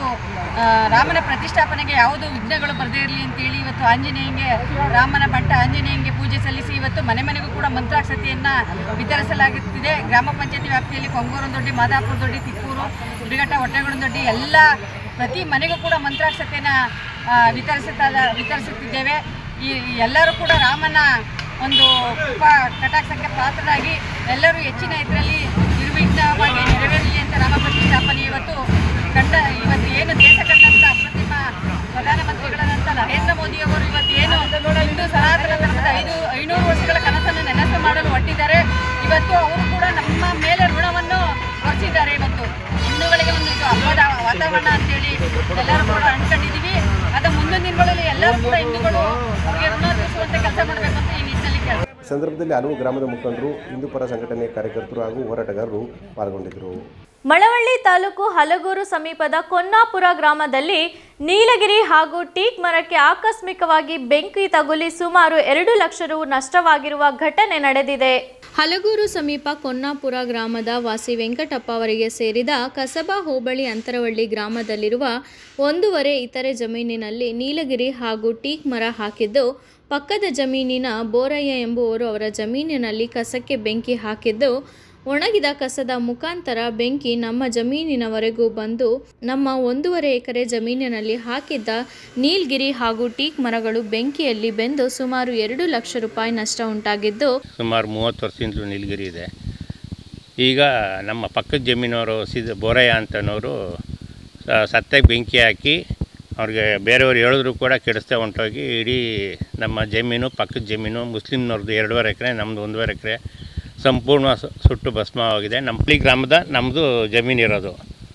ರಾಮನ ಪ್ರತಿಷ್ಠಾಪನೆಗೆ ಯಾವುದೂ ವಿಘ್ನಗಳು ಬರದಿರಲಿ ಅಂತೇಳಿ ಇವತ್ತು ಆಂಜನೇಯಂಗೆ ರಾಮನ ಬಂಟ ಆಂಜನೇಯಂಗೆ ಪೂಜೆ ಸಲ್ಲಿಸಿ ಇವತ್ತು ಮನೆ ಮನೆಗೂ ಕೂಡ ಮಂತ್ರಾಕ್ಷತೆಯನ್ನು ವಿತರಿಸಲಾಗುತ್ತಿದೆ. ಗ್ರಾಮ ಪಂಚಾಯಿತಿ ವ್ಯಾಪ್ತಿಯಲ್ಲಿ ಕೊಂಗೂರದೊಡ್ಡಿ, ಮಾದಾಪುರ ದೊಡ್ಡಿ, ತಿಕ್ಕೂರು, ನಿಡಘಟ್ಟ, ಹೊಟ್ಟೆಗುಣದೊಡ್ಡಿ ಎಲ್ಲ ಪ್ರತಿ ಮನೆಗೂ ಕೂಡ ಮಂತ್ರಾಕ್ಷತೆಯನ್ನು ವಿತರಿಸುತ್ತಾ ವಿತರಿಸುತ್ತಿದ್ದೇವೆ. ಈ ಎಲ್ಲರೂ ಕೂಡ ರಾಮನ ಒಂದು ಉಪ ಕಟಾಕ್ಷಕ್ಕೆ ಪಾತ್ರರಾಗಿ ಎಲ್ಲರೂ ಹೆಚ್ಚಿನ ಇದರಲ್ಲಿ ನಿರ್ವಿಘ್ನವಾಗಿ ನೆರವೇರಲಿ ಅಂತ ರಾಮ ಪ್ರತಿಷ್ಠಾಪನೆ ಇವತ್ತು ಕಂಡ ಇವತ್ತು ಏನು ದೇಶ ಕಂಡಂಥ ಅಪ್ರತಿಮ ಪ್ರಧಾನಮಂತ್ರಿಗಳಾದಂಥ ನರೇಂದ್ರ ಮೋದಿಯವರು ಇವತ್ತು ಏನು ಹಿಂದೂ ಸನಾತನ ಧರ್ಮದ ಐದು ಐನೂರು ವರ್ಷಗಳ ಕನಸನ್ನು ನೆನಪು ಮಾಡಲು ಹೊರಟಿದ್ದಾರೆ. ಇವತ್ತು ಅವರು ಕೂಡ ನಮ್ಮ ಮೇಲೆ ಋಣವನ್ನು ಹೊರಿಸಿದ್ದಾರೆ. ಇವತ್ತು ಹಿಂದೂಗಳಿಗೆ ಒಂದು ಇದು ಹಬ್ಬದ ವಾತಾವರಣ ಅಂತೇಳಿ ಎಲ್ಲರೂ ಕೂಡ ಅಂದ್ಕೊಂಡಿದ್ದೀವಿ. ಅದು ಮುಂದಿನ ದಿನಗಳಲ್ಲಿ ಎಲ್ಲರೂ ಕೂಡ ಹಿಂದೂಗಳು ಅವರಿಗೆ ಋಣ ತೀರಿಸುವಂತೆ ಕೆಲಸ ಮಾಡಬೇಕು ಅಂತ ಈ ನಿಟ್ಟಿನಲ್ಲಿ ಕೇಳ್ತಾರೆ. ಈ ಸಂದರ್ಭದಲ್ಲಿ ಹಲವು ಗ್ರಾಮದ ಮುಖಂಡರು, ಹಿಂದೂ ಪರ ಸಂಘಟನೆಯ ಕಾರ್ಯಕರ್ತರು ಹಾಗೂ ಹೋರಾಟಗಾರರು ಪಾಲ್ಗೊಂಡಿದ್ದರು. ಮಳವಳ್ಳಿ ತಾಲೂಕು ಹಲಗೂರು ಸಮೀಪದ ಕೊನ್ನಾಪುರ ಗ್ರಾಮದಲ್ಲಿ ನೀಲಗಿರಿ ಹಾಗೂ ಟೀಕ್ ಮರಕ್ಕೆ ಆಕಸ್ಮಿಕವಾಗಿ ಬೆಂಕಿ ತಗುಲಿ ಸುಮಾರು ಎರಡು ಲಕ್ಷ ರು ನಷ್ಟವಾಗಿರುವ ಘಟನೆ ನಡೆದಿದೆ. ಹಲಗೂರು ಸಮೀಪ ಕೊನ್ನಾಪುರ ಗ್ರಾಮದ ವಾಸಿ ವೆಂಕಟಪ್ಪ ಅವರಿಗೆ ಸೇರಿದ ಕಸಬಾ ಹೋಬಳಿ ಅಂತರವಳ್ಳಿ ಗ್ರಾಮದಲ್ಲಿರುವ ಒಂದೂವರೆ ಇತರೆ ಜಮೀನಿನಲ್ಲಿ ನೀಲಗಿರಿ ಹಾಗೂ ಟೀಕ್ ಮರ ಹಾಕಿದ್ದು, ಪಕ್ಕದ ಜಮೀನಿನ ಬೋರಯ್ಯ ಎಂಬುವರು ಅವರ ಜಮೀನಿನಲ್ಲಿ ಕಸಕ್ಕೆ ಬೆಂಕಿ ಹಾಕಿದ್ದು, ಒಣಗಿದ ಕಸದ ಮುಖಾಂತರ ಬೆಂಕಿ ನಮ್ಮ ಜಮೀನಿನವರೆಗೂ ಬಂದು ನಮ್ಮ ಒಂದೂವರೆ ಎಕರೆ ಜಮೀನಿನಲ್ಲಿ ಹಾಕಿದ್ದ ನೀಲಗಿರಿ ಹಾಗೂ ಟೀಕ್ ಮರಗಳು ಬೆಂಕಿಯಲ್ಲಿ ಬೆಂದು ಸುಮಾರು ಎರಡು ಲಕ್ಷ ರೂಪಾಯಿ ನಷ್ಟ ಉಂಟಾಗಿದ್ದು, ಸುಮಾರು ಮೂವತ್ತು ವರ್ಷದಿಂದಲೂ ನೀಲಗಿರಿ ಇದೆ. ಈಗ ನಮ್ಮ ಪಕ್ಕದ ಜಮೀನವರು ಸಿದ ಬೋರಯ್ಯ ಅಂತನವರು ಸತ್ತಾಗಿ ಬೆಂಕಿ ಹಾಕಿ ಅವ್ರಿಗೆ ಬೇರೆಯವ್ರು ಹೇಳಿದ್ರು ಕೂಡ ಕೆಡಿಸ್ತಾ ಹೊಂಟೋಗಿ ಇಡೀ ನಮ್ಮ ಜಮೀನು, ಪಕ್ಕದ ಜಮೀನು, ಮುಸ್ಲಿಮ್ನವ್ರದ್ದು ಎರಡೂವರೆ ಎಕರೆ, ನಮ್ಮದು ಒಂದೂವರೆ ಎಕರೆ ಸಂಪೂರ್ಣ ಸುಟ್ಟು ಭಸ್ಮವಾಗಿದೆ. ನಮ್ಮ ಹಳ್ಳಿ ಗ್ರಾಮದ ನಮ್ಮದು ಜಮೀನು ಇರೋದು.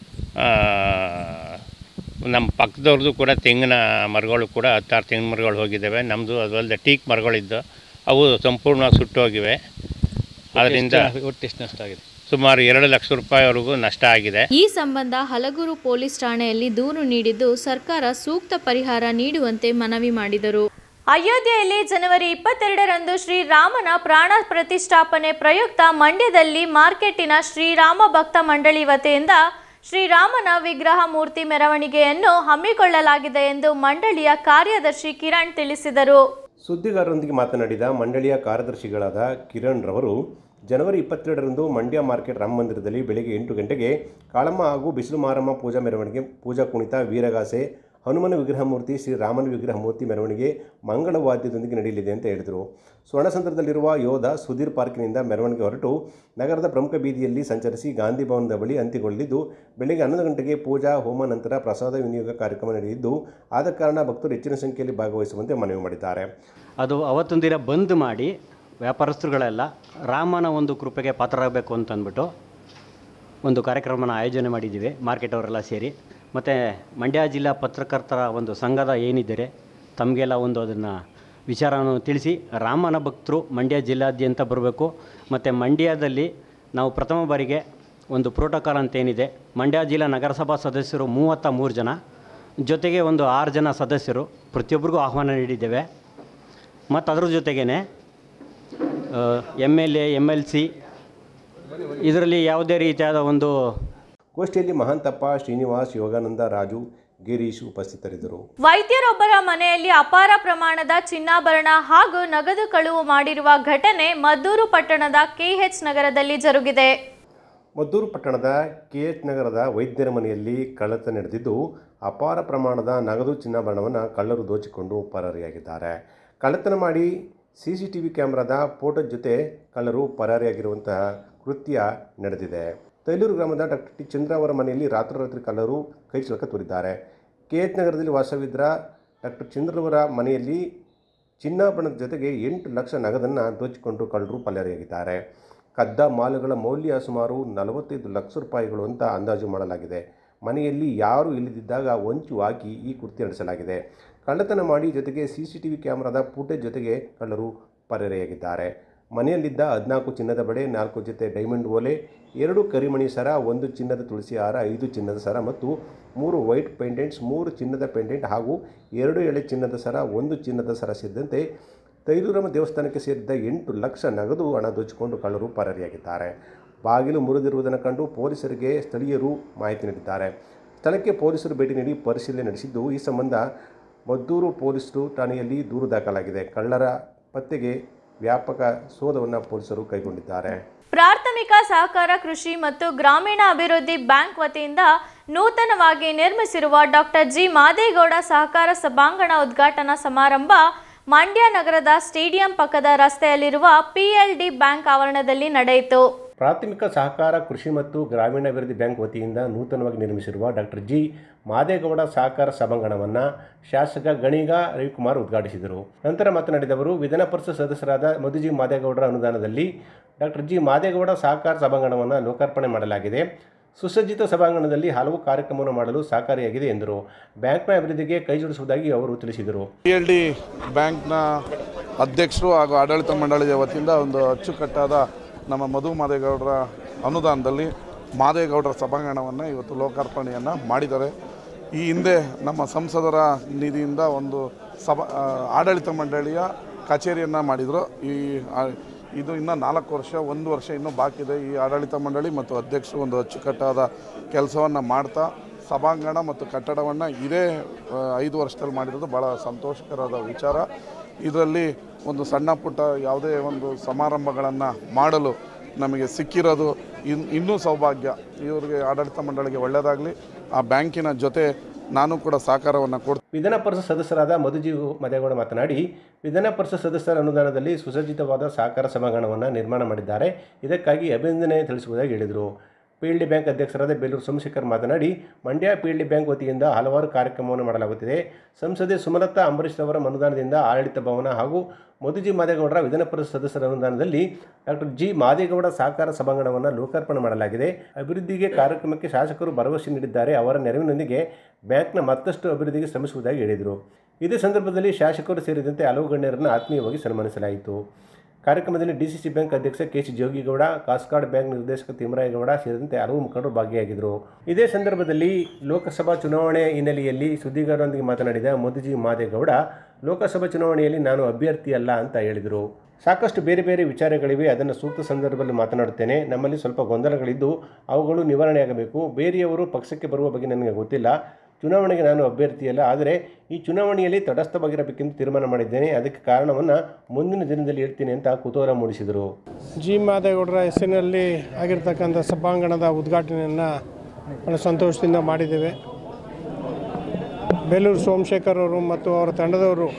ನಮ್ಮ ಪಕ್ಕದವ್ರದ್ದು ಕೂಡ ತೆಂಗಿನ ಮರಗಳು ಕೂಡ ಹತ್ತಾರು ತೆಂಗಿನ ಮರಗಳು ಹೋಗಿದ್ದಾವೆ. ನಮ್ಮದು ಅದಲ್ಲದೆ ಟೀಕ್ ಮರಗಳಿದ್ದು ಅವು ಸಂಪೂರ್ಣವಾಗಿ ಸುಟ್ಟು ಹೋಗಿವೆ. ಅದರಿಂದ ಒಟ್ಟು ಎಷ್ಟು ನಷ್ಟ ಆಗಿದೆ? ಸುಮಾರು ಎರಡು ಲಕ್ಷ ರೂಪಾಯಿವರೆಗೂ ನಷ್ಟ ಆಗಿದೆ. ಈ ಸಂಬಂಧ ಹಲಗೂರು ಪೊಲೀಸ್ ಠಾಣೆಯಲ್ಲಿ ದೂರು ನೀಡಿದ್ದು ಸರ್ಕಾರ ಸೂಕ್ತ ಪರಿಹಾರ ನೀಡುವಂತೆ ಮನವಿ ಮಾಡಿದರು. ಅಯೋಧ್ಯೆಯಲ್ಲಿ ಜನವರಿ ಇಪ್ಪತ್ತೆರಡರಂದು ಶ್ರೀರಾಮನ ಪ್ರಾಣ ಪ್ರತಿಷ್ಠಾಪನೆ ಪ್ರಯುಕ್ತ ಮಂಡ್ಯದಲ್ಲಿ ಮಾರ್ಕೆಟಿನ ಶ್ರೀರಾಮ ಭಕ್ತ ಮಂಡಳಿ ವತಿಯಿಂದ ಶ್ರೀರಾಮನ ವಿಗ್ರಹ ಮೂರ್ತಿ ಮೆರವಣಿಗೆಯನ್ನು ಹಮ್ಮಿಕೊಳ್ಳಲಾಗಿದೆ ಎಂದು ಮಂಡಳಿಯ ಕಾರ್ಯದರ್ಶಿ ಕಿರಣ್ ತಿಳಿಸಿದರು. ಸುದ್ದಿಗಾರರೊಂದಿಗೆ ಮಾತನಾಡಿದ ಮಂಡಳಿಯ ಕಾರ್ಯದರ್ಶಿಗಳಾದ ಕಿರಣ್ ರವರು, ಜನವರಿ ಇಪ್ಪತ್ತೆರಡರಂದು ಮಂಡ್ಯ ಮಾರ್ಕೆಟ್ ರಾಮ ಮಂದಿರದಲ್ಲಿ ಬೆಳಗ್ಗೆ ಎಂಟು ಗಂಟೆಗೆ ಕಾಳಮ್ಮ ಹಾಗೂ ಬಿಸಿಲು ಮಾರಮ್ಮ ಪೂಜಾ ಮೆರವಣಿಗೆ, ಪೂಜಾ ಕುಣಿತ, ವೀರಗಾಸೆ, ಹನುಮನ ವಿಗ್ರಹ ಮೂರ್ತಿ, ಶ್ರೀರಾಮನ ವಿಗ್ರಹ ಮೂರ್ತಿ ಮೆರವಣಿಗೆ ಮಂಗಳವಾದ್ಯದೊಂದಿಗೆ ನಡೆಯಲಿದೆ ಅಂತ ಹೇಳಿದರು. ಸ್ವರ್ಣಸಂದ್ರದಲ್ಲಿರುವ ಯೋಧ ಸುಧೀರ್ ಪಾರ್ಕಿನಿಂದ ಮೆರವಣಿಗೆ ಹೊರಟು ನಗರದ ಪ್ರಮುಖ ಬೀದಿಯಲ್ಲಿ ಸಂಚರಿಸಿ ಗಾಂಧಿ ಭವನದ ಬಳಿ ಅಂತ್ಯಗೊಳ್ಳಲಿದ್ದು, ಬೆಳಗ್ಗೆ ಹನ್ನೊಂದು ಗಂಟೆಗೆ ಪೂಜಾ ಹೋಮ ನಂತರ ಪ್ರಸಾದ ವಿನಿಯೋಗ ಕಾರ್ಯಕ್ರಮ ನಡೆದಿದ್ದು, ಆದ ಕಾರಣ ಭಕ್ತರು ಹೆಚ್ಚಿನ ಸಂಖ್ಯೆಯಲ್ಲಿ ಭಾಗವಹಿಸುವಂತೆ ಮನವಿ ಮಾಡಿದ್ದಾರೆ. ಅದು ಅವತ್ತೊಂದು ದಿನ ಬಂದ್ ಮಾಡಿ ವ್ಯಾಪಾರಸ್ಥರುಗಳೆಲ್ಲ ರಾಮನ ಒಂದು ಕೃಪೆಗೆ ಪಾತ್ರರಾಗಬೇಕು ಅಂತ ಅಂದ್ಬಿಟ್ಟು ಒಂದು ಕಾರ್ಯಕ್ರಮನ ಆಯೋಜನೆ ಮಾಡಿದ್ದೀವಿ, ಮಾರ್ಕೆಟ್ ಅವರೆಲ್ಲ ಸೇರಿ. ಮತ್ತು ಮಂಡ್ಯ ಜಿಲ್ಲಾ ಪತ್ರಕರ್ತರ ಒಂದು ಸಂಘದ ಏನಿದ್ದಾರೆ ತಮಗೆಲ್ಲ ಒಂದು ಅದನ್ನು ವಿಚಾರವನ್ನು ತಿಳಿಸಿ ರಾಮನ ಭಕ್ತರು ಮಂಡ್ಯ ಜಿಲ್ಲಾದ್ಯಂತ ಬರಬೇಕು. ಮತ್ತು ಮಂಡ್ಯದಲ್ಲಿ ನಾವು ಪ್ರಥಮ ಬಾರಿಗೆ ಒಂದು ಪ್ರೋಟೋಕಾಲ್ ಅಂತ ಏನಿದೆ, ಮಂಡ್ಯ ಜಿಲ್ಲಾ ನಗರಸಭಾ ಸದಸ್ಯರು ಮೂವತ್ತ ಮೂರು ಜನ ಜೊತೆಗೆ ಒಂದು ಆರು ಜನ ಸದಸ್ಯರು ಪ್ರತಿಯೊಬ್ಬರಿಗೂ ಆಹ್ವಾನ ನೀಡಿದ್ದೇವೆ. ಮತ್ತು ಅದರ ಜೊತೆಗೇ M L A M L C ಇದರಲ್ಲಿ ಯಾವುದೇ ರೀತಿಯಾದ ಒಂದು ಗೋಷ್ಠಿಯಲ್ಲಿ ಮಹಾಂತಪ್ಪ, ಶ್ರೀನಿವಾಸ್, ಯೋಗಾನಂದ, ರಾಜು, ಗಿರೀಶ್ ಉಪಸ್ಥಿತರಿದ್ದರು. ವೈದ್ಯರೊಬ್ಬರ ಮನೆಯಲ್ಲಿ ಅಪಾರ ಪ್ರಮಾಣದ ಚಿನ್ನಾಭರಣ ಹಾಗೂ ನಗದು ಕಳುವು ಮಾಡಿರುವ ಘಟನೆ ಮದ್ದೂರು ಪಟ್ಟಣದ ಕೆಎಚ್ ನಗರದಲ್ಲಿ ಜರುಗಿದೆ. ಮದ್ದೂರು ಪಟ್ಟಣದ ಕೆಎಚ್ ನಗರದ ವೈದ್ಯರ ಮನೆಯಲ್ಲಿ ಕಳ್ಳತನ ನಡೆದಿದ್ದು, ಅಪಾರ ಪ್ರಮಾಣದ ನಗದು ಚಿನ್ನಾಭರಣವನ್ನು ಕಳ್ಳರು ದೋಚಿಕೊಂಡು ಪರಾರಿಯಾಗಿದ್ದಾರೆ. ಕಳ್ಳತನ ಮಾಡಿ ಸಿಸಿಟಿವಿ ಕ್ಯಾಮೆರಾದ ಫೋಟೋ ಜೊತೆ ಕಳ್ಳರು ಪರಾರಿಯಾಗಿರುವಂತಹ ಕೃತ್ಯ ನಡೆದಿದೆ. ತೈಲೂರು ಗ್ರಾಮದ ಡಾಕ್ಟರ್ ಟಿ ಚಂದ್ರ ಅವರ ಮನೆಯಲ್ಲಿ ರಾತ್ರೋರಾತ್ರಿ ಕಳ್ಳರು ಕೈಚಳಕ ತೋರಿದ್ದಾರೆ. ಕೆಎಚ್ ನಗರದಲ್ಲಿ ವಾಸವಿದ್ದ ಡಾಕ್ಟರ್ ಚಂದ್ರವರ ಮನೆಯಲ್ಲಿ ಚಿನ್ನಾಭರಣದ ಜೊತೆಗೆ ಎಂಟು ಲಕ್ಷ ನಗದನ್ನು ದೋಚಿಕೊಂಡು ಕಳ್ಳರು ಪರಾರಿಯಾಗಿದ್ದಾರೆ. ಕದ್ದ ಮಾಲುಗಳ ಮೌಲ್ಯ ಸುಮಾರು ನಲವತ್ತೈದು ಲಕ್ಷ ರೂಪಾಯಿಗಳು ಅಂತ ಅಂದಾಜು ಮಾಡಲಾಗಿದೆ. ಮನೆಯಲ್ಲಿ ಯಾರೂ ಇಲ್ಲದಿದ್ದಾಗ ಹೊಂಚು ಹಾಕಿ ಈ ಕೃತ್ಯ ನಡೆಸಲಾಗಿದೆ. ಕಳ್ಳತನ ಮಾಡಿ ಜೊತೆಗೆ ಸಿಸಿಟಿವಿ ಕ್ಯಾಮೆರಾದ ಫುಟೇಜ್ ಜೊತೆಗೆ ಕಳ್ಳರು ಪರಾರಿಯಾಗಿದ್ದಾರೆ. ಮನೆಯಲ್ಲಿದ್ದ ಹದಿನಾಲ್ಕು ಚಿನ್ನದ ಬಳೆ, ನಾಲ್ಕು ಜೊತೆ ಡೈಮಂಡ್ ಓಲೆ, ಎರಡು ಕರಿಮಣಿ ಸರ, ಒಂದು ಚಿನ್ನದ ತುಳಸಿ ಹಾರ, ಐದು ಚಿನ್ನದ ಸರ ಮತ್ತು ಮೂರು ವೈಟ್ ಪೆಂಡೆಂಟ್ಸ್, ಮೂರು ಚಿನ್ನದ ಪೆಂಡೆಂಟ್ ಹಾಗೂ ಎರಡು ಎಳೆ ಚಿನ್ನದ ಸರ, ಒಂದು ಚಿನ್ನದ ಸರ ಸೇರಿದಂತೆ ತೈಲೂರಮ್ಮ ದೇವಸ್ಥಾನಕ್ಕೆ ಸೇರಿದ್ದ ಎಂಟು ಲಕ್ಷ ನಗದು ಹಣ ದೋಚಿಕೊಂಡು ಕಳ್ಳರು ಪರಾರಿಯಾಗಿದ್ದಾರೆ. ಬಾಗಿಲು ಮುರಿದಿರುವುದನ್ನು ಕಂಡು ಪೊಲೀಸರಿಗೆ ಸ್ಥಳೀಯರು ಮಾಹಿತಿ ನೀಡಿದ್ದಾರೆ. ಸ್ಥಳಕ್ಕೆ ಪೊಲೀಸರು ಭೇಟಿ ನೀಡಿ ಪರಿಶೀಲನೆ ನಡೆಸಿದ್ದು, ಈ ಸಂಬಂಧ ಮದ್ದೂರು ಪೊಲೀಸರು ಠಾಣೆಯಲ್ಲಿ ದೂರು ದಾಖಲಾಗಿದೆ. ಕಳ್ಳರ ಪತ್ತೆಗೆ ವ್ಯಾಪಕ ಶೋಧವನ್ನು ಪೊಲೀಸರು ಕೈಗೊಂಡಿದ್ದಾರೆ. ಪ್ರಾಥಮಿಕ ಸಹಕಾರ ಕೃಷಿ ಮತ್ತು ಗ್ರಾಮೀಣ ಅಭಿವೃದ್ಧಿ ಬ್ಯಾಂಕ್ ವತಿಯಿಂದ ನೂತನವಾಗಿ ನಿರ್ಮಿಸಿರುವ ಡಾಕ್ಟರ್ ಜಿ ಮಾದೇಗೌಡ ಸಹಕಾರ ಸಭಾಂಗಣ ಉದ್ಘಾಟನಾ ಸಮಾರಂಭ ಮಂಡ್ಯ ನಗರದ ಸ್ಟೇಡಿಯಂ ಪಕ್ಕದ ರಸ್ತೆಯಲ್ಲಿರುವ ಪಿಎಲ್ಡಿ ಬ್ಯಾಂಕ್ ಆವರಣದಲ್ಲಿ ನಡೆಯಿತು. ಪ್ರಾಥಮಿಕ ಸಹಕಾರ ಕೃಷಿ ಮತ್ತು ಗ್ರಾಮೀಣಾಭಿವೃದ್ಧಿ ಬ್ಯಾಂಕ್ ವತಿಯಿಂದ ನೂತನವಾಗಿ ನಿರ್ಮಿಸಿರುವ ಡಾಕ್ಟರ್ ಜಿ ಮಾದೇಗೌಡ ಸಹಕಾರ ಸಭಾಂಗಣವನ್ನು ಶಾಸಕ ಗಣಿಗ ರವಿಕುಮಾರ್ ಉದ್ಘಾಟಿಸಿದರು. ನಂತರ ಮಾತನಾಡಿದವರು, ವಿಧಾನ ಪರಿಷತ್ ಸದಸ್ಯರಾದ ಮಧುಜಿ ಮಾದೇಗೌಡರ ಅನುದಾನದಲ್ಲಿ ಡಾಕ್ಟರ್ ಜಿ ಮಾದೇಗೌಡ ಸಹಕಾರ ಸಭಾಂಗಣವನ್ನು ಲೋಕಾರ್ಪಣೆ ಮಾಡಲಾಗಿದೆ. ಸುಸಜ್ಜಿತ ಸಭಾಂಗಣದಲ್ಲಿ ಹಲವು ಕಾರ್ಯಕ್ರಮವನ್ನು ಮಾಡಲು ಸಹಕಾರಿಯಾಗಿದೆ ಎಂದರು. ಬ್ಯಾಂಕ್ನ ಅಭಿವೃದ್ಧಿಗೆ ಕೈಜೋಡಿಸುವುದಾಗಿ ಅವರು ತಿಳಿಸಿದರು. ಪಿ ಎಲ್ ಡಿ ಬ್ಯಾಂಕ್ನ ಅಧ್ಯಕ್ಷರು ಹಾಗೂ ಆಡಳಿತ ಮಂಡಳಿಯ ವತಿಯಿಂದ ಒಂದು ಅಚ್ಚುಕಟ್ಟಾದ ನಮ್ಮ ಮಧು ಮಾದೇಗೌಡರ ಅನುದಾನದಲ್ಲಿ ಮಾದೇಗೌಡರ ಸಭಾಂಗಣವನ್ನು ಇವತ್ತು ಲೋಕಾರ್ಪಣೆಯನ್ನು ಮಾಡಿದ್ದಾರೆ. ಈ ಹಿಂದೆ ನಮ್ಮ ಸಂಸದರ ನಿಧಿಯಿಂದ ಒಂದು ಸಭಾ ಆಡಳಿತ ಮಂಡಳಿಯ ಕಚೇರಿಯನ್ನು ಮಾಡಿದರು. ಈ ಇದು ಇನ್ನೂ ನಾಲ್ಕು ವರ್ಷ ಒಂದು ವರ್ಷ ಇನ್ನೂ ಬಾಕಿ ಇದೆ. ಈ ಆಡಳಿತ ಮಂಡಳಿ ಮತ್ತು ಅಧ್ಯಕ್ಷರು ಒಂದು ಅಚ್ಚುಕಟ್ಟಾದ ಕೆಲಸವನ್ನು ಮಾಡ್ತಾ ಸಭಾಂಗಣ ಮತ್ತು ಕಟ್ಟಡವನ್ನು ಇದೇ ಐದು ವರ್ಷದಲ್ಲಿ ಮಾಡಿರೋದು ಭಾಳ ಸಂತೋಷಕರವಾದ ವಿಚಾರ. ಇದರಲ್ಲಿ ಒಂದು ಸಣ್ಣ ಪುಟ್ಟ ಯಾವುದೇ ಒಂದು ಸಮಾರಂಭಗಳನ್ನು ಮಾಡಲು ನಮಗೆ ಸಿಕ್ಕಿರೋದು ಇನ್ ಇನ್ನೂ ಸೌಭಾಗ್ಯ. ಇವರಿಗೆ ಆಡಳಿತ ಮಂಡಳಿಗೆ ಒಳ್ಳೆಯದಾಗಲಿ. ಆ ಬ್ಯಾಂಕಿನ ಜೊತೆ ನಾನು ಕೂಡ ಸಹಕಾರವನ್ನು ಕೊಡ್ತೀನಿ. ವಿಧಾನ ಪರಿಷತ್ ಸದಸ್ಯರಾದ ಮಧುಜಿ ಮದೇಗೌಡ ಮಾತನಾಡಿ, ವಿಧಾನ ಪರಿಷತ್ ಸದಸ್ಯರ ಅನುದಾನದಲ್ಲಿ ಸುಸಜ್ಜಿತವಾದ ಸಹಕಾರ ಸಭಾಂಗಣವನ್ನು ನಿರ್ಮಾಣ ಮಾಡಿದ್ದಾರೆ. ಇದಕ್ಕಾಗಿ ಅಭಿನಂದನೆ ತಿಳಿಸುವುದಾಗಿ ಹೇಳಿದರು. ಪಿ ಎಲ್ ಡಿ ಬ್ಯಾಂಕ್ ಅಧ್ಯಕ್ಷರಾದ ಬೇಲೂರು ಸೋಮಶೇಖರ್ ಮಾತನಾಡಿ, Mandya P L D bank ವತಿಯಿಂದ ಹಲವಾರು ಕಾರ್ಯಕ್ರಮವನ್ನು ಮಾಡಲಾಗುತ್ತಿದೆ. ಸಂಸದೆ ಸುಮಲತಾ ಅಂಬರೀಶ್ ಅವರ ಅನುದಾನದಿಂದ ಆಡಳಿತ ಭವನ ಹಾಗೂ ಮಧುಜಿ ಮಾದೇಗೌಡರ ವಿಧಾನ ಪರಿಷತ್ ಸದಸ್ಯರ ಅನುದಾನದಲ್ಲಿ ಡಾಕ್ಟರ್ ಜಿ ಮಾದೇಗೌಡ ಸಹಕಾರ ಸಭಾಂಗಣವನ್ನು ಲೋಕಾರ್ಪಣೆ ಮಾಡಲಾಗಿದೆ. ಅಭಿವೃದ್ಧಿಗೆ ಕಾರ್ಯಕ್ರಮಕ್ಕೆ ಶಾಸಕರು ಭರವಸೆ ನೀಡಿದ್ದಾರೆ. ಅವರ ನೆರವಿನೊಂದಿಗೆ ಬ್ಯಾಂಕ್ನ ಮತ್ತಷ್ಟು ಅಭಿವೃದ್ಧಿಗೆ ಶ್ರಮಿಸುವುದಾಗಿ ಹೇಳಿದರು. ಇದೇ ಸಂದರ್ಭದಲ್ಲಿ ಶಾಸಕರು ಸೇರಿದಂತೆ ಹಲವು ಗಣ್ಯರನ್ನು ಆತ್ಮೀಯವಾಗಿ ಸನ್ಮಾನಿಸಲಾಯಿತು. ಕಾರ್ಯಕ್ರಮದಲ್ಲಿ ಡಿಸಿಸಿ ಬ್ಯಾಂಕ್ ಅಧ್ಯಕ್ಷ K C Jogigowda, Kaskad bank ನಿರ್ದೇಶಕ ತಿಮ್ಮರಾಯಗೌಡ ಸೇರಿದಂತೆ ಹಲವು ಮುಖಂಡರು ಭಾಗಿಯಾಗಿದ್ದರು. ಇದೇ ಸಂದರ್ಭದಲ್ಲಿ ಲೋಕಸಭಾ ಚುನಾವಣೆ ಹಿನ್ನೆಲೆಯಲ್ಲಿ ಸುದ್ದಿಗಾರರೊಂದಿಗೆ ಮಾತನಾಡಿದ ಮಧುಜಿ ಮಾದೇಗೌಡ, ಲೋಕಸಭಾ ಚುನಾವಣೆಯಲ್ಲಿ ನಾನು ಅಭ್ಯರ್ಥಿ ಅಲ್ಲ ಅಂತ ಹೇಳಿದರು. ಸಾಕಷ್ಟು ಬೇರೆ ಬೇರೆ ವಿಚಾರಗಳಿವೆ, ಅದನ್ನು ಸೂಕ್ತ ಸಂದರ್ಭದಲ್ಲಿ ಮಾತನಾಡುತ್ತೇನೆ. ನಮ್ಮಲ್ಲಿ ಸ್ವಲ್ಪ ಗೊಂದಲಗಳಿದ್ದು ಅವುಗಳು ನಿವಾರಣೆಯಾಗಬೇಕು. ಬೇರೆಯವರು ಪಕ್ಷಕ್ಕೆ ಬರುವ ಬಗ್ಗೆ ನನಗೆ ಗೊತ್ತಿಲ್ಲ. ಚುನಾವಣೆಗೆ ನಾನು ಅಭ್ಯರ್ಥಿಯಲ್ಲ, ಆದರೆ ಈ ಚುನಾವಣೆಯಲ್ಲಿ ತಟಸ್ಥವಾಗಿರಬೇಕೆಂದು ತೀರ್ಮಾನ ಮಾಡಿದ್ದೇನೆ. ಅದಕ್ಕೆ ಕಾರಣವನ್ನು ಮುಂದಿನ ದಿನದಲ್ಲಿ ಹೇಳ್ತೀನಿ ಅಂತ ಕುತೂಹಲ ಮೂಡಿಸಿದರು. ಜಿ ಮಾದೇಗೌಡರ ಹೆಸರಿನಲ್ಲಿ ಆಗಿರ್ತಕ್ಕಂಥ ಸಭಾಂಗಣದ ಉದ್ಘಾಟನೆಯನ್ನು ಬಹಳ ಸಂತೋಷದಿಂದ ಮಾಡಿದ್ದೇವೆ. ಬೇಲೂರು ಸೋಮಶೇಖರ್ ಅವರು ಮತ್ತು ಅವರ ತಂಡದವರು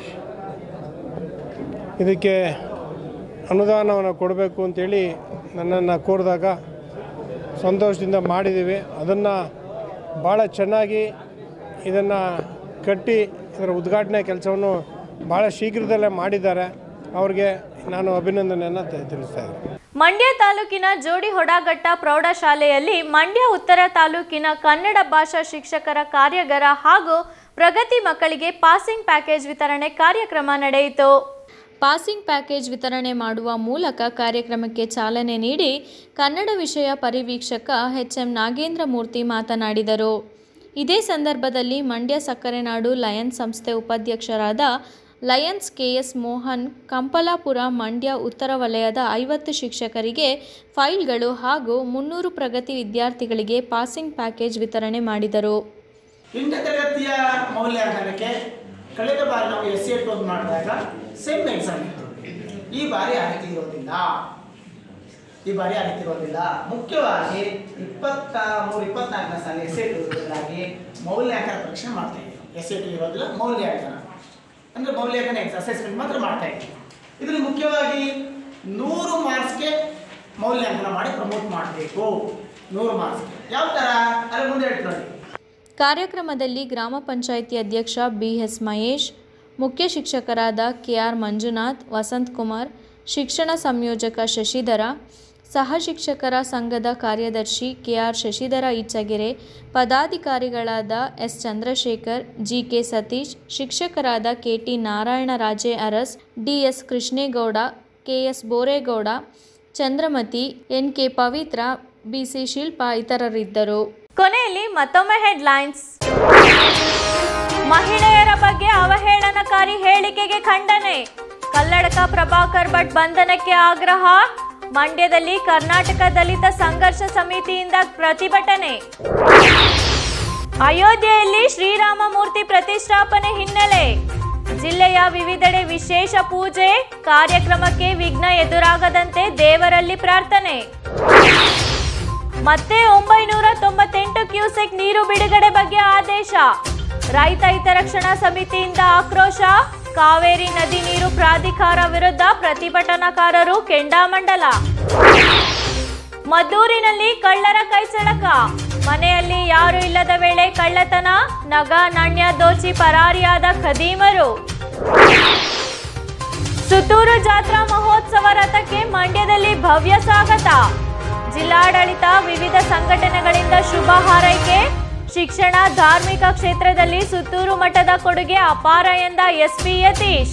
ಇದಕ್ಕೆ ಅನುದಾನವನ್ನು ಕೊಡಬೇಕು ಅಂತೇಳಿ ನನ್ನನ್ನು ಕೋರಿದಾಗ ಸಂತೋಷದಿಂದ ಮಾಡಿದ್ದೀವಿ. ಅದನ್ನು ಭಾಳ ಚೆನ್ನಾಗಿ ಇದನ್ನು ಕಟ್ಟಿ ಇದರ ಉದ್ಘಾಟನೆ ಕೆಲಸವನ್ನು ಭಾಳ ಶೀಘ್ರದಲ್ಲೇ ಮಾಡಿದ್ದಾರೆ. ಅವ್ರಿಗೆ ನಾನು ಅಭಿನಂದನೆಯನ್ನು ತಿಳಿಸ್ತಾ ಇದ್ದೀನಿ. ಮಂಡ್ಯ ತಾಲೂಕಿನ ಜೋಡಿ ಹೊಡಘಟ್ಟ ಪ್ರೌಢಶಾಲೆಯಲ್ಲಿ ಮಂಡ್ಯ ಉತ್ತರ ತಾಲೂಕಿನ ಕನ್ನಡ ಭಾಷಾ ಶಿಕ್ಷಕರ ಕಾರ್ಯಾಗಾರ ಹಾಗೂ ಪ್ರಗತಿ ಮಕ್ಕಳಿಗೆ ಪಾಸಿಂಗ್ ಪ್ಯಾಕೇಜ್ ವಿತರಣೆ ಕಾರ್ಯಕ್ರಮ ನಡೆಯಿತು. ಪಾಸಿಂಗ್ ಪ್ಯಾಕೇಜ್ ವಿತರಣೆ ಮಾಡುವ ಮೂಲಕ ಕಾರ್ಯಕ್ರಮಕ್ಕೆ ಚಾಲನೆ ನೀಡಿ ಕನ್ನಡ ವಿಷಯ ಪರಿವೀಕ್ಷಕ ಎಚ್ ಎಂ ನಾಗೇಂದ್ರ ಮೂರ್ತಿ ಮಾತನಾಡಿದರು. ಇದೇ ಸಂದರ್ಭದಲ್ಲಿ ಮಂಡ್ಯ ಸಕ್ಕರೆನಾಡು ಲಯನ್ಸ್ ಸಂಸ್ಥೆ ಉಪಾಧ್ಯಕ್ಷರಾದ Lions K S Mohan, Kampalapura Mandya ಉತ್ತರ ವಲಯದ ಐವತ್ತು ಶಿಕ್ಷಕರಿಗೆ ಫೈಲ್ಗಳು ಹಾಗೂ ಮುನ್ನೂರು ಪ್ರಗತಿ ವಿದ್ಯಾರ್ಥಿಗಳಿಗೆ ಪಾಸಿಂಗ್ ಪ್ಯಾಕೇಜ್ ವಿತರಣೆ ಮಾಡಿದರು. ಎಂಟನೇ ತರಗತಿಯ ಮೌಲ್ಯಾಂಕನಕ್ಕೆ ಕಳೆದ ಬಾರಿ ನಾವು ಎಸ್ ಎ ಟೋನ್ ಮಾಡಿದಾಗ ಸೇಮ್ ಎಕ್ಸಾಮ್ ಇತ್ತು. ಈ ಬಾರಿ ಆ ರೀತಿ ಇರೋದಿಲ್ಲ ಈ ಬಾರಿ ಆ ರೀತಿ ಇರೋದಿಲ್ಲ ಮುಖ್ಯವಾಗಿ ಇಪ್ಪತ್ತ ಮೂರು ಇಪ್ಪತ್ನಾಲ್ಕನೇ ಸಾಲ ಎಸ್ ಎ ಟು ಬದಲಾಗಿ ಮೌಲ್ಯಾಂಕನ ಪರೀಕ್ಷೆ ಮಾಡ್ತಾ ಇದ್ದೀವಿ. ಎಸ್ ಎ ಟು ಇರೋದಿಲ್ಲ, ಮೌಲ್ಯಾಂಕನ ಅಂದರೆ ಮೌಲ್ಯಾಂಕನ ಅಸೆಸ್ಮೆಂಟ್ ಮಾತ್ರ ಮಾಡ್ತಾ ಇದ್ದೀವಿ. ಇದರಲ್ಲಿ ಮುಖ್ಯವಾಗಿ ನೂರು ಮಾರ್ಕ್ಸ್ಗೆ ಮೌಲ್ಯಾಂಕನ ಮಾಡಿ ಪ್ರಮೋಟ್ ಮಾಡಬೇಕು. ನೂರು ಮಾರ್ಕ್ಸ್ಗೆ ಯಾವ ಥರ ಅಲ್ಲಿ ಮುಂದೆ ಹೇಳ್ತು ನೋಡಿ. ಕಾರ್ಯಕ್ರಮದಲ್ಲಿ ಗ್ರಾಮ ಪಂಚಾಯಿತಿ ಅಧ್ಯಕ್ಷ ಬಿ ಎಸ್ ಮಹೇಶ್, ಮುಖ್ಯ ಶಿಕ್ಷಕರಾದ ಕೆ ಆರ್ ಮಂಜುನಾಥ್, ವಸಂತ್ ಕುಮಾರ್, ಶಿಕ್ಷಣ ಸಂಯೋಜಕ ಶಶಿಧರ, ಸಹ ಶಿಕ್ಷಕರ ಸಂಘದ ಕಾರ್ಯದರ್ಶಿ ಕೆ ಆರ್ ಶಶಿಧರ ಇಚ್ಚಗೆರೆ, ಪದಾಧಿಕಾರಿಗಳಾದ S Chandrashekar, G K Satish, ಶಿಕ್ಷಕರಾದ K T Narayana Raje Aras, D S Krishnegowda, K S Boregowda, Chandramathi, N K Pavithra, B C Shilpa ಇತರರಿದ್ದರು. ಕೊನೆಯಲ್ಲಿ ಮತ್ತೊಮ್ಮೆ ಹೆಡ್ಲೈನ್ಸ್. ಮಹಿಳೆಯರ ಬಗ್ಗೆ ಅವಹೇಳನಕಾರಿ ಹೇಳಿಕೆಗೆ ಖಂಡನೆ. ಕಲ್ಲಡ್ಕ ಪ್ರಭಾಕರ್ ಭಟ್ ಬಂಧನಕ್ಕೆ ಆಗ್ರಹ. ಮಂಡ್ಯದಲ್ಲಿ ಕರ್ನಾಟಕ ದಲಿತ ಸಂಘರ್ಷ ಸಮಿತಿಯಿಂದ ಪ್ರತಿಭಟನೆ. ಅಯೋಧ್ಯೆಯಲ್ಲಿ ಶ್ರೀರಾಮ ಮೂರ್ತಿ ಪ್ರತಿಷ್ಠಾಪನೆ ಹಿನ್ನೆಲೆ ಜಿಲ್ಲೆಯ ವಿವಿಧೆಡೆ ವಿಶೇಷ ಪೂಜೆ. ಕಾರ್ಯಕ್ರಮಕ್ಕೆ ವಿಘ್ನ ಎದುರಾಗದಂತೆ ದೇವರಲ್ಲಿ ಪ್ರಾರ್ಥನೆ. ಮತ್ತೆ ಒಂಬೈನೂರ ತೊಂಬತ್ತೆಂಟು ಕ್ಯೂಸೆಕ್ ನೀರು ಬಿಡುಗಡೆ ಬಗ್ಗೆ ಆದೇಶ. ರೈತ ಹಿತರಕ್ಷಣಾ ಸಮಿತಿಯಿಂದ ಆಕ್ರೋಶ. ಕಾವೇರಿ ನದಿ ನೀರು ಪ್ರಾಧಿಕಾರ ವಿರುದ್ಧ ಪ್ರತಿಭಟನಾಕಾರರು ಕೆಂಡಾಮಂಡಲ. ಮದ್ದೂರಿನಲ್ಲಿ ಕಳ್ಳರ ಕೈಚಳಕ. ಮನೆಯಲ್ಲಿ ಯಾರು ಇಲ್ಲದ ವೇಳೆ ಕಳ್ಳತನ. ನಗ ನಾಣ್ಯ ದೋಚಿ ಪರಾರಿಯಾದ ಖದೀಮರು. ಸುತ್ತೂರು ಜಾತ್ರಾ ಮಹೋತ್ಸವ ರಥಕ್ಕೆ ಮಂಡ್ಯದಲ್ಲಿ ಭವ್ಯ ಸ್ವಾಗತ. ಜಿಲ್ಲಾಡಳಿತ ವಿವಿಧ ಸಂಘಟನೆಗಳಿಂದ ಶುಭ ಹಾರೈಕೆ. ಶಿಕ್ಷಣ ಧಾರ್ಮಿಕ ಕ್ಷೇತ್ರದಲ್ಲಿ ಸುತ್ತೂರು ಮಠದ ಕೊಡುಗೆ ಅಪಾರ ಎಂದ ಎಸ್ಪಿ ಯತೀಶ್.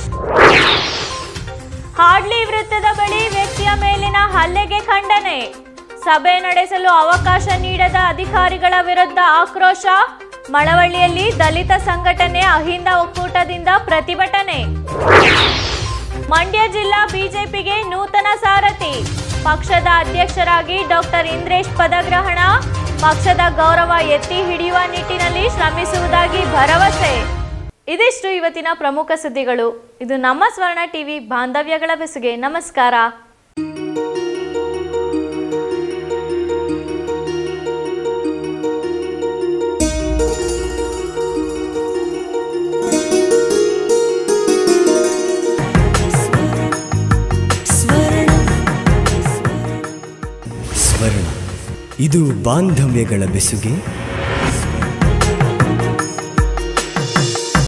ಹಾಡ್ಲಿ ವೃತ್ತದ ಬಳಿ ವ್ಯಕ್ತಿಯ ಮೇಲಿನ ಹಲ್ಲೆಗೆ ಖಂಡನೆ. ಸಭೆ ನಡೆಸಲು ಅವಕಾಶ ನೀಡದ ಅಧಿಕಾರಿಗಳ ವಿರುದ್ಧ ಆಕ್ರೋಶ. ಮಳವಳ್ಳಿಯಲ್ಲಿ ದಲಿತ ಸಂಘಟನೆ ಅಹಿಂದ ಒಕ್ಕೂಟದಿಂದ ಪ್ರತಿಭಟನೆ. ಮಂಡ್ಯ ಜಿಲ್ಲಾ ಬಿಜೆಪಿಗೆ ನೂತನ ಸಾರಥಿ. ಪಕ್ಷದ ಅಧ್ಯಕ್ಷರಾಗಿ ಡಾಕ್ಟರ್ ಇಂದ್ರೇಶ್ ಪದಗ್ರಹಣ. ಪಕ್ಷದ ಗೌರವ ಎತ್ತಿ ಹಿಡಿಯುವ ನಿಟ್ಟಿನಲ್ಲಿ ಶ್ರಮಿಸುವುದಾಗಿ ಭರವಸೆ. ಇದಿಷ್ಟು ಇವತ್ತಿನ ಪ್ರಮುಖ ಸುದ್ದಿಗಳು. ಇದು ನಮ್ಮ ಸ್ವರ್ಣ ಟಿವಿ ಬಾಂಧವ್ಯಗಳ ಬೆಸುಗೆ. ನಮಸ್ಕಾರ. ಇದು ಬಾಂಧವ್ಯಗಳ ಬೆಸುಗೆ.